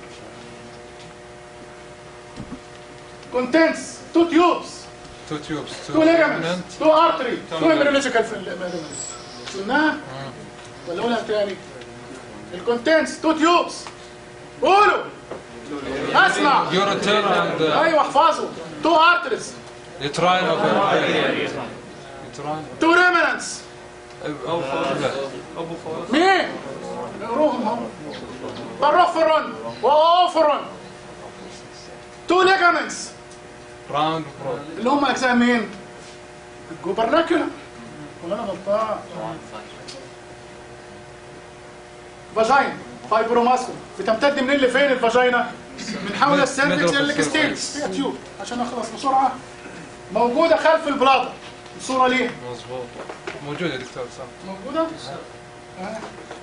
Speaker 1: كونتنتس تو تيوبس،
Speaker 2: تو تيوبس،
Speaker 1: تو ليجامنتس، تو ارتري، تو امبريولوجيكال قلناها ولا قولها تاني؟ الكونتنتس تو تيوبس، قولوا اسمع.
Speaker 2: يوروتيرن.
Speaker 1: ايوه احفظوا. تو ارتريز،
Speaker 2: يتراين اوف
Speaker 1: تو ريمنانتس.
Speaker 2: ابو فورس.
Speaker 1: مين؟ نقروهم هم. باروفرون واوفرون. تو ليجامنتس
Speaker 2: راوند برود
Speaker 1: اللي هم اجزاء مين؟ الجوبرناكولا. ولا انا غلطان؟ فاجينا فايبروماسكول بتمتد منين لفين الفاجينا؟ من حول السيرفكس للكستيلز. فيها تيوب عشان اخلص بسرعه، موجوده خلف البلادر. الصوره ليه؟
Speaker 2: مظبوط موجود يا دكتور صح.
Speaker 1: موجوده؟ اه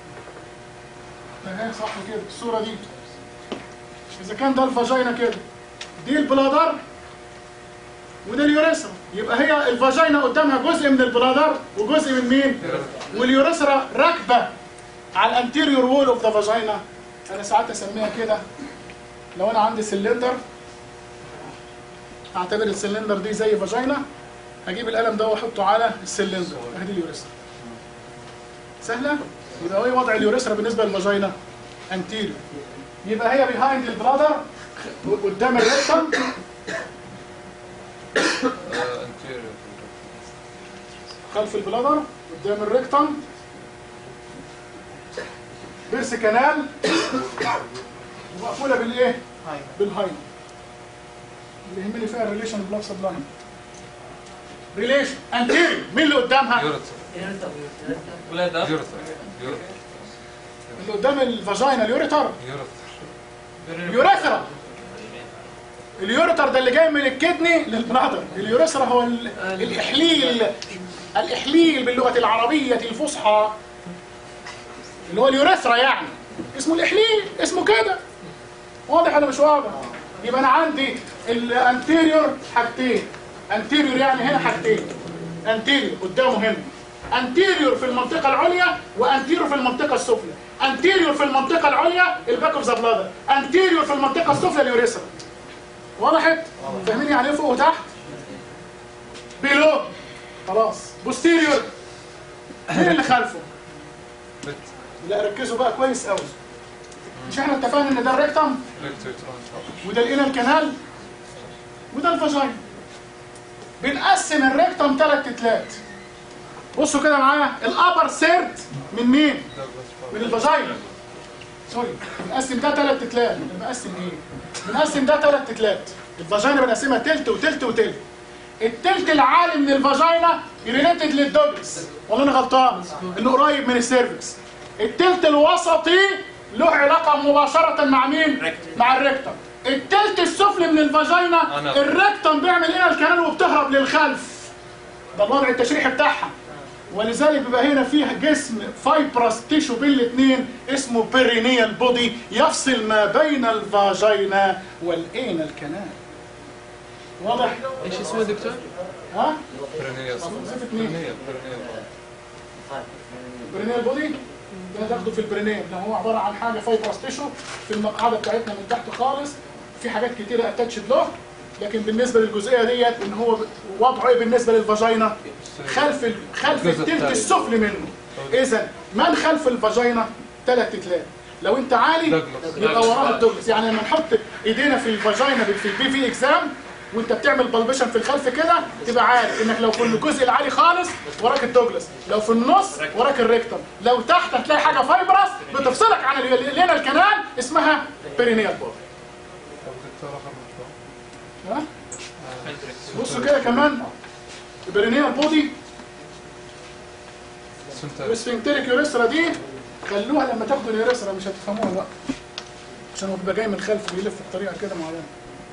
Speaker 1: اهي صح كده الصوره دي. اذا كان ده الفاجينا كده، دي البلادر وده اليوريثرا، يبقى هي الفاجينا قدامها جزء من البلادر وجزء من مين؟ واليوريثرا راكبه على الانتيريور وول اوف ذا فاجينا. انا ساعات اسميها كده، لو انا عندي سلندر اعتبر السلندر دي زي فاجينا، هجيب القلم ده واحطه على السلندر، ادي اليوريثرا. سهله؟ يبقى ايه وضع اليوريثرا بالنسبه للفاجينا؟ انتيريور، يبقى هي بيهايند البلادر قدام الريكتم، خلف البلادر قدام الريكتم، بيرس كانال ومقفوله بالايه؟ بالهايند. اللي يهمني فيها الريليشن بلاد سبلاي. ريليشن انتيريور، مين اللي قدامها؟
Speaker 2: يوريتر
Speaker 3: ولا ده
Speaker 2: يوريتر يوريتر
Speaker 1: اللي قدام الفاجينا اليوريتر.
Speaker 2: يوريتر
Speaker 1: اليوريثرا. اليوريتر ده اللي جاي من الكدني للبلادر. اليوريثرا هو ال- الاحليل، الاحليل باللغه العربيه الفصحى اللي هو اليوريثرا، يعني اسمه الاحليل، اسمه كده. واضح ولا مش واضح؟ يبقى انا عندي الانتيريور حاجتين، انتيريور يعني هنا حاجتين، انتيريور قدامه هنا، انتيريور في المنطقه العليا وانتيريور في المنطقه السفلى. انتيريور في المنطقه العليا الباك اوف ذا بلادر، انتيريور في المنطقه السفلى اليوريثرا. وضحت؟ فاهمين يعني ايه فوق وتحت؟ بيلو خلاص. بوستيريور مين اللي خلفه؟
Speaker 2: بت
Speaker 1: لا ركزوا بقى كويس قوي. مش احنا اتفقنا ان ده الريكتم وده الانال كانال وده الفاجينا. بنقسم الريكتم ثلاث تلات. بصوا كده معايا، الابر سيرد من مين؟ من الفاجينا. سوري، بنقسم ده ثلاث تلات. بنقسم ايه؟ بنقسم ده ثلاث تلات. الفاجينا بنقسمها تلت وتلت وتلت. التلت العالي من الفاجينا ريليتد للدوجلس، والله انا غلطان انه قريب من السيرفكس. التلت الوسطي له علاقه مباشره مع مين؟ مع الريكتم. التلت السفلي من الفاجينا الريكتم بيعمل هنا الكنال وبتهرب للخلف. ده الوضع التشريحي بتاعها. ولذلك بيبقى هنا فيه جسم فايبرس تيشو بين الاثنين اسمه بيرينيال بودي يفصل ما بين الفاجينا والانال كانال. واضح؟
Speaker 3: ايش اسمه يا دكتور؟
Speaker 1: ها؟
Speaker 2: برينيال
Speaker 1: وظيفة مين؟
Speaker 2: برينيال برينيال
Speaker 1: برينيال بودي ده تاخده في البرينيال، ده هو عباره عن حاجه فايبرس تيشو في المقعده بتاعتنا من تحت خالص، في حاجات كتيره اتاتشد له. لكن بالنسبه للجزئيه ديت ان هو وضعه ايه بالنسبه للفاجينا؟ خلف ال... خلف التلت السفلي منه. اذا من خلف الفاجينا ثلاث تلات. لو انت عالي يبقى وراه الدوجلس. يعني لما نحط ايدينا في الفاجينا في البي في اكزام وانت بتعمل بالبيشن في الخلف كده تبقى عارف انك لو في الجزء العالي خالص وراك الدوجلس، لو في النص وراك الريكتم، لو تحت هتلاقي حاجه فايبرس بتفصلك عن الانال الكنال اسمها بيرينيال بودي. ها؟ بصوا كده كمان البيرينيال بودي والسفنكتريك يوريثرا دي خلوها لما تاخدوا اليوريثرا مش هتفهموها بقى، عشان هو بيبقى جاي من خلف ويلف بطريقه كده معينه.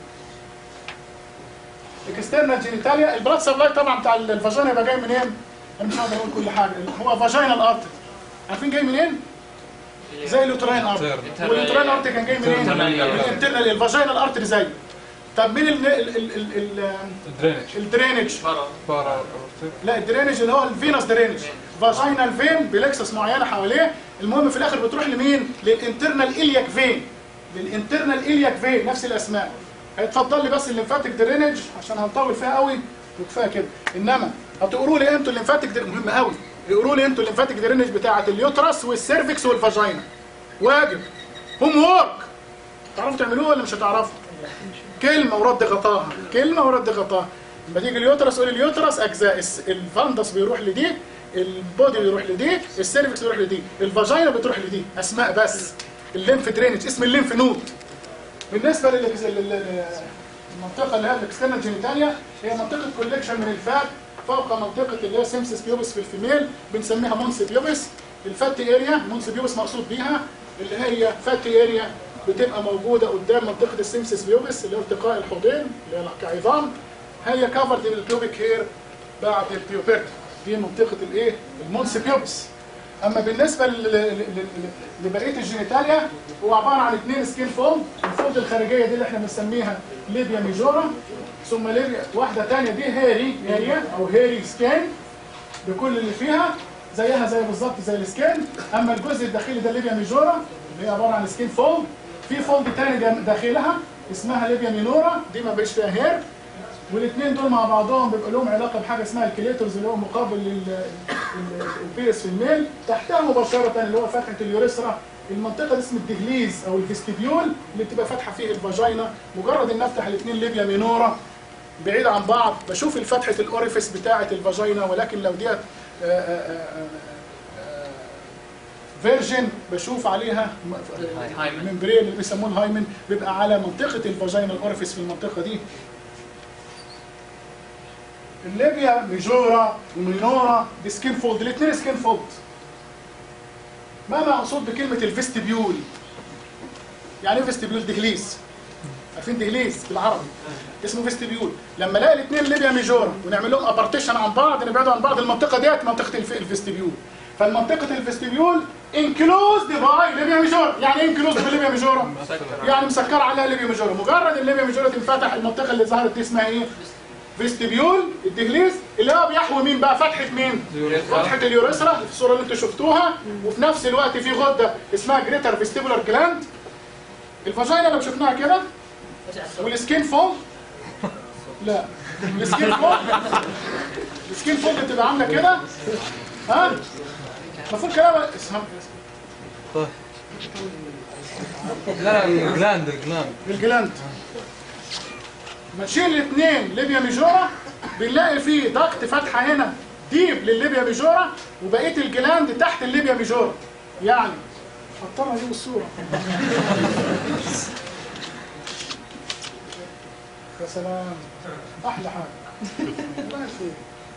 Speaker 1: الاكسترنال جينيتاليا، البلاد سبلاي طبعا بتاع الفاجينا يبقى جاي منين؟ انا مش هقدر اقول كل حاجه، هو فاجينال ارتري. عارفين جاي منين؟ زي اللوتراين ارتري. واللوتراين ارتري كان جاي منين؟ من الانترنال. الفاجينال ارتري زيه. طب مين ال ال ال ال
Speaker 2: الدرينج
Speaker 1: الدرينج؟
Speaker 2: بارا
Speaker 1: لا الدرينج اللي هو الفينوس درينج، فاجينال فين بلكسس معينه حواليه. المهم في الاخر بتروح لمين؟ للانترنال الياك فين. للانترنال الياك فين، نفس الاسماء. هيتفضل لي بس الليمفاتيك درينج عشان هنطول فيها قوي وكفايه كده. انما هتقولوا لي انتوا الليمفاتيك درينج مهم قوي. يقولوا لي انتوا الليمفاتيك درينج بتاعه اليوترس والسيرفكس والفاجينا. واجب هوم وورك. تعرفوا تعملوه ولا مش هتعرفوا؟ كلمه ورد غطاها، كلمه ورد غطاها. لما تيجي اليوترس قول اليوترس اجزاء، الفندس بيروح لدي، البودي بيروح لدي، السيرفكس بيروح لدي، الفاجينا بتروح لدي. اسماء بس. الليمف درينج اسم الليمف نود. بالنسبه للمنطقه اللي هي الاكسترنال جينيتاليا هي منطقه كولكشن من الفات فوق منطقه اللي هي سيمسس بيوبس في الفيميل بنسميها مونس بيوبس. الفاتي اريا مونس بيوبس مقصود بيها اللي هي فاتي اريا بتبقى موجوده قدام منطقه السيمسس بيوبس اللي هو التقاء الحوضين اللي هي كعظام. هي كفرد البيوبيك هير بعد البيوبرتي. دي منطقه الايه؟ المونس بيوبس. اما بالنسبه لبقيه الجينيتاليا هو عباره عن اثنين سكين فولد. الفولد الخارجيه دي اللي احنا بنسميها ليبيا ميجورا، ثم ليبيا واحده ثانيه دي هيري اريا او هيري سكين بكل اللي فيها زيها زي بالظبط زي السكين. اما الجزء الداخلي ده ليبيا ميجورا اللي هي عباره عن سكين فولد. في فولد ثاني داخلها اسمها ليبيا مينورا، دي ما بيش فيها هير. والاثنين دول مع بعضهم بيبقى لهم علاقه بحاجه اسمها الكليتورز اللي هو مقابل للبيرس في الميل. تحتها مباشره اللي هو فتحه اليوريثرا. المنطقه دي اسمها الدهليز او الفيستيبيول اللي بتبقى فاتحه فيه الفاجينا. مجرد ان افتح الاثنين ليبيا مينورا بعيد عن بعض بشوف الفتحه الاوريفيس بتاعه الفاجينا. ولكن لو ديت فيرجن بشوف عليها ممبرين اللي بيسموه الهايمن، بيبقى على منطقه الفاجينا الاوريفيس في المنطقه دي الليبيا ميجورا ومينورا دي سكين فولد، الاثنين سكين فولد. ما مقصود بكلمه الفيستبيول؟ يعني ايه فيستبيول؟ دهليز. عارفين دهليز بالعربي اسمه فيستبيول. لما الاقي الاثنين ليبيا ميجورا ونعمل لهم ابارتيشن عن بعض، نبعدوا عن بعض، المنطقه ديت منطقه الفيستبيول. فالمنطقه الفيستبيول انكلوزد باي ليبيا ميجورا. يعني ايه انكلوزد بليبيا ميجورا؟ يعني مسكر عليها ليبيا ميجورا. مجرد الليبيا ميجورا تنفتح، المنطقه اللي ظهرت دي اسمها ايه؟ فيستبيول الدهليز، اللي هو بيحوي مين بقى؟ فتحه مين؟ فتحه اليوريثرا في الصوره اللي انتم شفتوها. وفي نفس الوقت في غده اسمها جريتر فيستيبولار جلاند. الفاجينا لو شفناها كده، والسكين فوق، لا السكين فوق، السكين فوق بتبقى عامله كده. ها؟ المفروض كلام اسمها
Speaker 2: طيب لا الجلاند الجلاند
Speaker 1: الجلاند. ما نشيل الاثنين ليبيا ميجورا بنلاقي فيه ضغط فتحه هنا ديب للليبيا ميجورا، وبقيه الجلاند تحت الليبيا ميجورا. يعني حطها دي بالصوره. يا سلام، احلى حاجه. الله يخليك.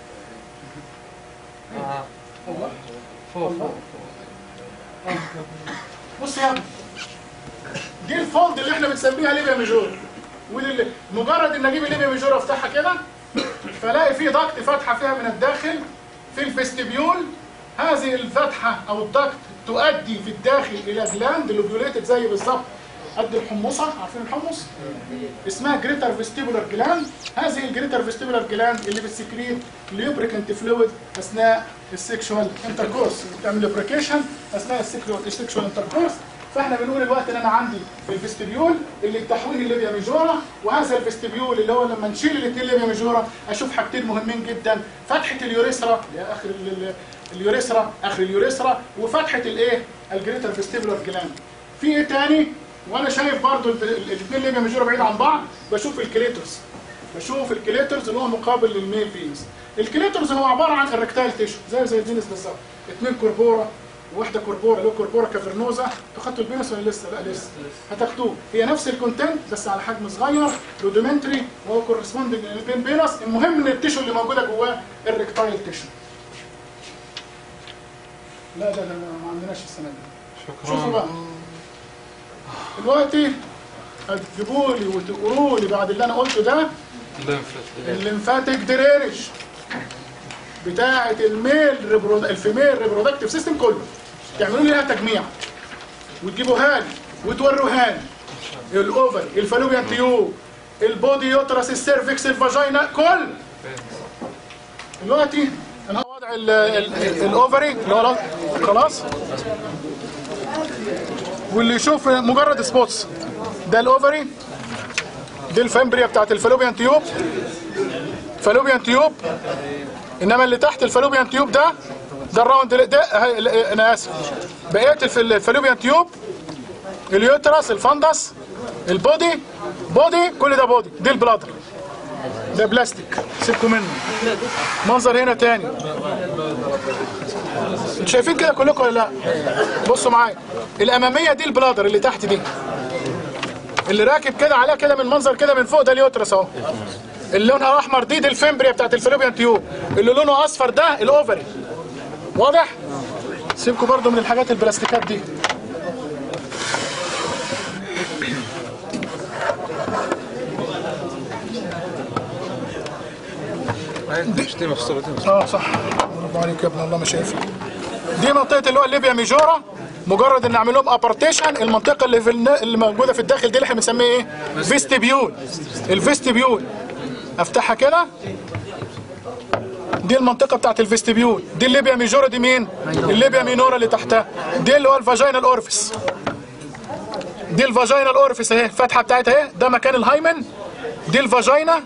Speaker 2: اه
Speaker 1: الله
Speaker 2: فوق فوق
Speaker 1: آه. بص يا ابني، دي الفولد اللي احنا بنسميها ليبيا ميجورا. مجرد ان اجيب الليبيا ميجورا افتحها كده، فلاقي في ضغط فتحه فيها من الداخل في الفيستبيول. هذه الفتحه او الضغط تؤدي في الداخل الى جلاند لوبيوليتد زي بالظبط قد الحمصه. عارفين الحمص؟ اسمها جريتر فيستيبولار جلاند. هذه الجريتر فيستيبولار جلاند اللي بتسكريت ليوبريكانت فلويد اثناء السكشوال انتركورس، بتعمل ليبريكيشن اثناء السكشوال انتركورس. فاحنا بنقول الوقت ان انا عندي في الفيستبيول اللي تحويه الليبيا ميجورا، وهذا الفيستبيول اللي هو لما نشيل الاثنين ليبيا ميجورا اشوف حاجتين مهمين جدا: فتحه اليوريثرا اللي هي اخر اليوريثرا، اخر اليوريثرا، وفتحه الايه؟ الجريتر فيستيبولار جلاند. في ايه تاني؟ وانا شايف برضو الاثنين ليبيا ميجورا بعيد عن بعض، بشوف الكليتورز. بشوف الكليتورز اللي هو مقابل للميل فينس. الكليتورز هو عباره عن الركتايل تيشو زي زي الفينس بالظبط. اثنين كوربورا وواحده كوربورا اللي هو كوربورا كافرنوزا. انتوا خدتوا الفينس ولا لسه؟ لا لسه، هتاخدوه. هي نفس الكونتنت بس على حجم صغير، رودومنتري، وهو كورسبوندنج للبين فينس. المهم ان التيشو اللي موجوده جواه الركتايل تيشو. لا ده ده ما عندناش السنه دي. شوفوا بقى دلوقتي، هتجيبوا لي وتقولوا لي بعد اللي انا قلته ده الليمفاتيك درينج بتاعه الميل ريبرود... الفيميل ريبرودكتيف سيستم كله. تعملوا لي لها تجميع وتجيبوها لي وتوروها لي. الاوفر، الفالوبيان تيوب، البودي يوترس، السيرفكس، الفاجينا، كل دلوقتي انا وضع الاوفري اللي هو خلاص. واللي يشوف مجرد سبوتس، ده الاوفري، دي الفامبريا بتاعت الفالوبيان تيوب، فالوبيان تيوب. انما اللي تحت الفالوبيان تيوب ده ده الراوند ده, ده انا اسف، بقيت في الفالوبيان تيوب، اليوترس، الفندس، البودي، بودي، كل ده بودي. دي البلادر، ده بلاستيك سيبكم منه. منظر هنا تاني، شايفين كده كلكم ولا لا؟ بصوا معايا، الاماميه دي البلادر اللي تحت دي، اللي راكب كده عليها كده من منظر كده من فوق، ده اليوترس اهو. اللي لونها احمر دي دي الفيمبريا بتاعت الفالوبيان تيوب، اللي لونه اصفر ده الاوفري. واضح؟ سيبكم برضو من الحاجات البلاستيكات دي. اه صح، برافو عليك يا ابن الله، ما شايف. دي منطقه اللي هو الليبيا ميجورا. مجرد ان اعمل لهم ابارتيشن، المنطقه اللي في اللي موجوده في الداخل دي اللي احنا بنسميها ايه؟ فيستبيول. الفيستبيول افتحها كده، دي المنطقه بتاعت الفيستبيول. دي الليبيا ميجورا، دي مين؟ الليبيا مينورا اللي تحتها. دي اللي هو الفاجينال اورفيس. دي الفاجينال اورفيس اهي، الفتحه بتاعتها اهي، ده مكان الهايمن. دي الفاجينا،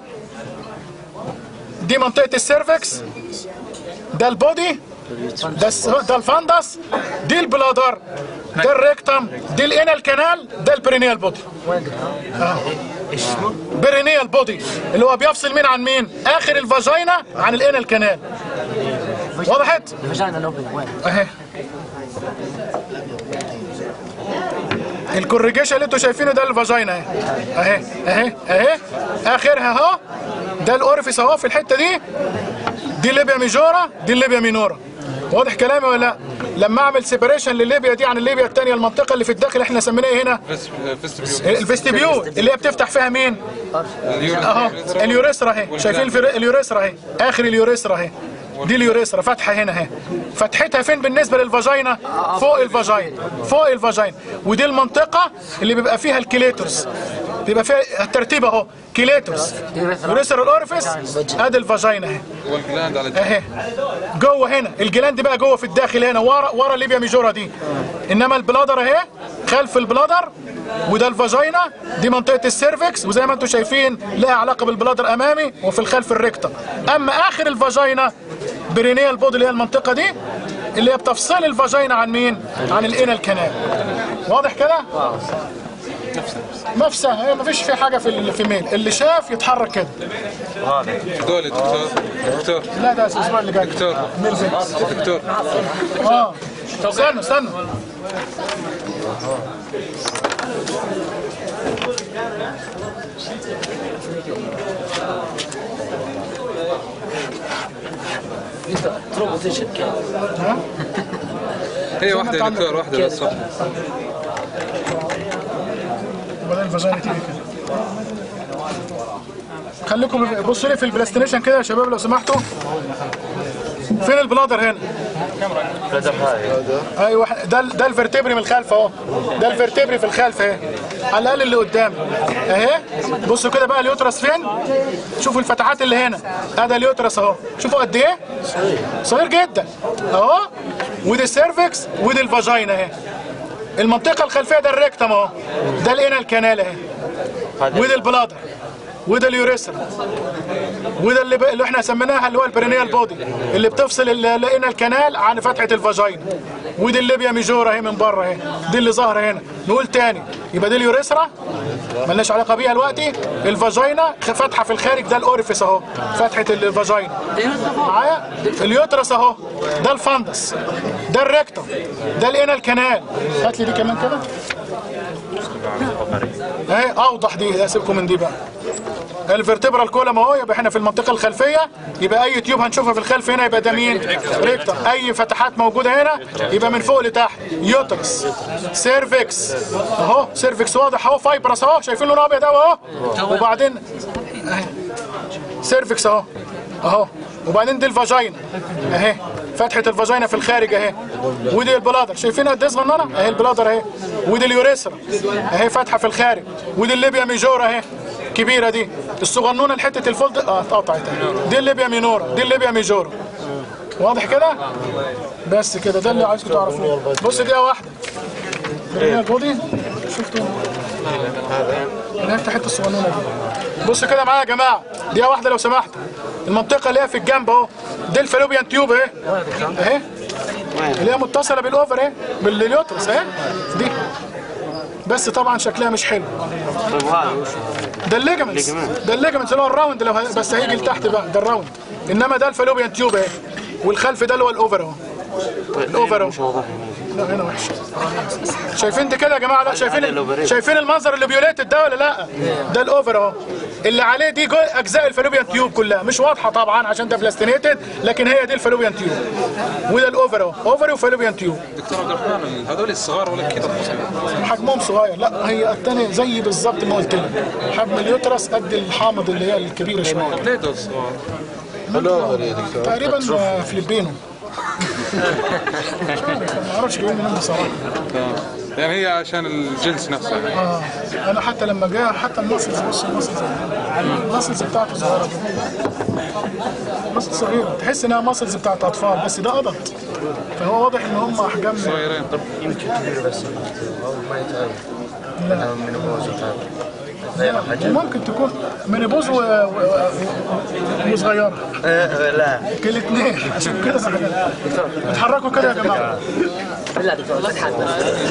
Speaker 1: دي منطقه السيرفكس، ده البودي، ده ده الفندس، دي البلادر، ده الريكتم، دي الانال كانال، ده البرينيال بودي. اه برينيال بودي اللي هو بيفصل مين عن مين؟ اخر الفاجينا عن الانال كانال. وضحت؟
Speaker 4: الفاجينا لوبي وين؟
Speaker 1: اهي الكوريجيشن اللي انتوا شايفينه ده الفاجينا اهي اهي اهي اهي اخرها اهو، ده الاورفيس اهو في الحته دي، دي الليبيا ميجورا دي الليبيا مينورا. واضح كلامي ولا لا؟ لما اعمل سيبريشن للليبيا دي عن الليبيا الثانيه، المنطقه اللي في الداخل احنا سميناها هنا الفيستبيول، اللي هي بتفتح فيها مين؟ اهو اليوريثرا اهي، شايفين اليوريثرا اهي، اخر اليوريثرا اهي، دي اليوريثرا فاتحه هنا اهي. فتحتها فين بالنسبه للفاجينا؟ فوق الفاجينا، فوق الفاجينا. ودي المنطقه اللي بيبقى فيها الكليتورس، بيبقى فيها الترتيب اهو، كليتورس يوريثرا الاورفيس، ادي الفاجينا اهي
Speaker 2: والجلاند على
Speaker 1: اهي جوه هنا. الجلاند بقى جوه في الداخل هنا ورا ورا الليبيا ميجورا دي، انما البلادر اهي خلف البلادر، وده الفاجينا، دي منطقه السيرفكس، وزي ما انتم شايفين لها علاقه بالبلادر امامي وفي الخلف الريكتم. اما اخر الفاجينا برينيال بودي اللي هي المنطقه دي اللي هي بتفصل الفاجينا عن مين؟ عن الانال كانال. واضح كده؟ نفسها هي، مفيش في حاجه في الفيميل، اللي شاف يتحرك كده.
Speaker 2: دول دكتور دكتور
Speaker 1: لا ده الاسبوع اللي جاي
Speaker 2: دكتور دكتور
Speaker 1: اه استنوا استنوا
Speaker 2: هي واحده يا دكتور، واحده بس.
Speaker 1: وبعدين الفاجينا تيجي كده. خليكم بصوا لي في البلاستينيشن كده يا شباب لو سمحتوا. فين البلادر هنا؟ ايوه ده ده الفرتبري من الخلف اهو، ده الفرتبري في الخلف اهي، على الاقل اللي قدامي اهي. بصوا كده بقى اليوترس فين؟ شوفوا الفتحات اللي هنا، ادي اليوترس اهو، شوفوا قد ايه؟ صغير جدا اهو. ودي السيرفكس ودي الفاجينا اهي. المنطقه الخلفيه ده الريكتم اهو، ده الانال كانال اهي، ودي البلادر، وده اليوريثرا، وده اللي, ب... اللي احنا سميناها اللي هو البرينيال بودي اللي بتفصل الانال كانال عن فتحه الفاجينا، ودي الليبيا ميجورا اهي من بره اهي، دي اللي ظاهره هنا. نقول تاني، يبقى دي اليوريثرا مالناش علاقه بيها دلوقتي، الفاجينا فاتحه في الخارج، ده الاوريفيس اهو فتحه الفاجينا معايا، اليوترس اهو، ده الفندس، ده الريكتم، ده الانال كانال. هات لي دي كمان كده اهي اوضح دي، اسيبكم من دي بقى. الفرتبرال كولم اهو، يبقى احنا في المنطقه الخلفيه، يبقى اي تيوب هنشوفها في الخلف هنا يبقى ده مين؟ ريكتم. اي فتحات موجوده هنا يبقى من فوق لتحت يوترس، سيرفكس اهو، سيرفكس واضح اهو، فايبرس اهو، شايفين لونه ابيض اهو، وبعدين اهي سيرفكس اهو اهو، وبعدين دي الفاجينا اهي، فتحه الفاجينا في الخارج اهي، ودي البلادر، شايفين قد ايه صغننه اهي البلادر اهي، ودي اليوريثرا اهي فاتحه في الخارج، ودي الليبيا ميجورا اهي كبيره دي، الصغنونه لحته الفولد اه اتقطعت، دي الليبيا مينورا، دي الليبيا ميجورا. واضح كده؟ بس كده ده اللي عايزكم تعرفوه. بص دي واحده برينيال بودي، شفتوا هنا الحته الصغنونه دي. بص كده معايا يا جماعه، دي واحده لو سمحت، المنطقه اللي هي في الجنب اهو، دي الفالوبيان تيوب اهي اهي، اللي هي متصله بالاوفر اهي، باليوترس اهي دي، بس طبعا شكلها مش حلو. ده الليجمنتس، ده الليجمنتس اللي هو الراوند، لو بس هيجي لتحت بقى ده الراوند، انما ده الفالوبيان تيوب اهي، والخلف ده اللي هو الاوفر اهو، الاوفر اهو. لا هنا وحش. شايفين دي كده يا جماعه؟ لا شايفين شايفين المنظر اللي بيوليتد ده ولا لا؟ ده الاوفر اهو، اللي عليه دي اجزاء الفالوبيان تيوب كلها، مش واضحه طبعا عشان ده بلاستينيتد، لكن هي دي الفالوبيان تيوب، وده الاوفر اهو، اوفر وفالوبيان تيوب.
Speaker 2: دكتور عبد الرحمن هذول الصغار ولا كده
Speaker 1: حجمهم صغير؟ لا هي الثانيه زي بالظبط ما قلت لك، حجم اليوترس قد الحامض اللي هي الكبيره شويه.
Speaker 2: ليه دول صغار؟
Speaker 1: تقريبا فلبينو. مش عارف، ما اعرفش جايين منين بصراحه.
Speaker 2: يعني هي عشان الجنس نفسه.
Speaker 1: اه انا حتى لما جاء حتى الماسلز، بص الماسلز الماسلز بتاعته صغيره، ماسلز صغيره تحس انها ماسلز بتاعت اطفال، بس ده قبط، فهو واضح ان هم احجام
Speaker 2: صغيرين. طب
Speaker 4: يمكن كبير بس ما يتغير.
Speaker 1: لا
Speaker 4: من
Speaker 1: ممكن تكون منيبوز و... و... وصغيره.
Speaker 4: لا
Speaker 1: الاثنين عشان كده اتحركوا كده يا جماعه.
Speaker 4: لا دكتور لا تحدث.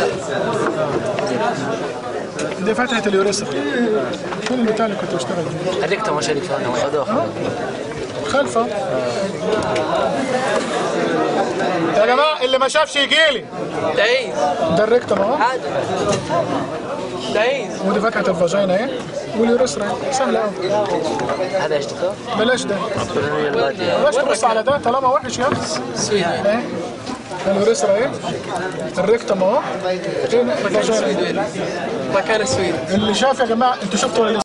Speaker 1: دي فتحه اليوريثرا، فين البتاع اللي كنت بشتغل فيه؟
Speaker 4: الريكتوم مش هذيك انا
Speaker 1: خلفه يا جماعه، اللي ما شافش يجي لي.
Speaker 3: ايه
Speaker 1: ده الريكتوم اهو.
Speaker 3: عادي. دايز.
Speaker 1: ودي فتحه الفاجينا اهي، واليوريثرا اهي. سهله قوي.
Speaker 4: هذا ايش دكتور؟
Speaker 1: بلاش ده، بلاش تبص على ده طالما وحش يا اخي.
Speaker 3: سويدن.
Speaker 1: اهي اليوريثرا اهي، الريكتم اهو، الفاجينا.
Speaker 3: مكان السويدن.
Speaker 1: اللي شاف يا جماعه، انتوا شفتوا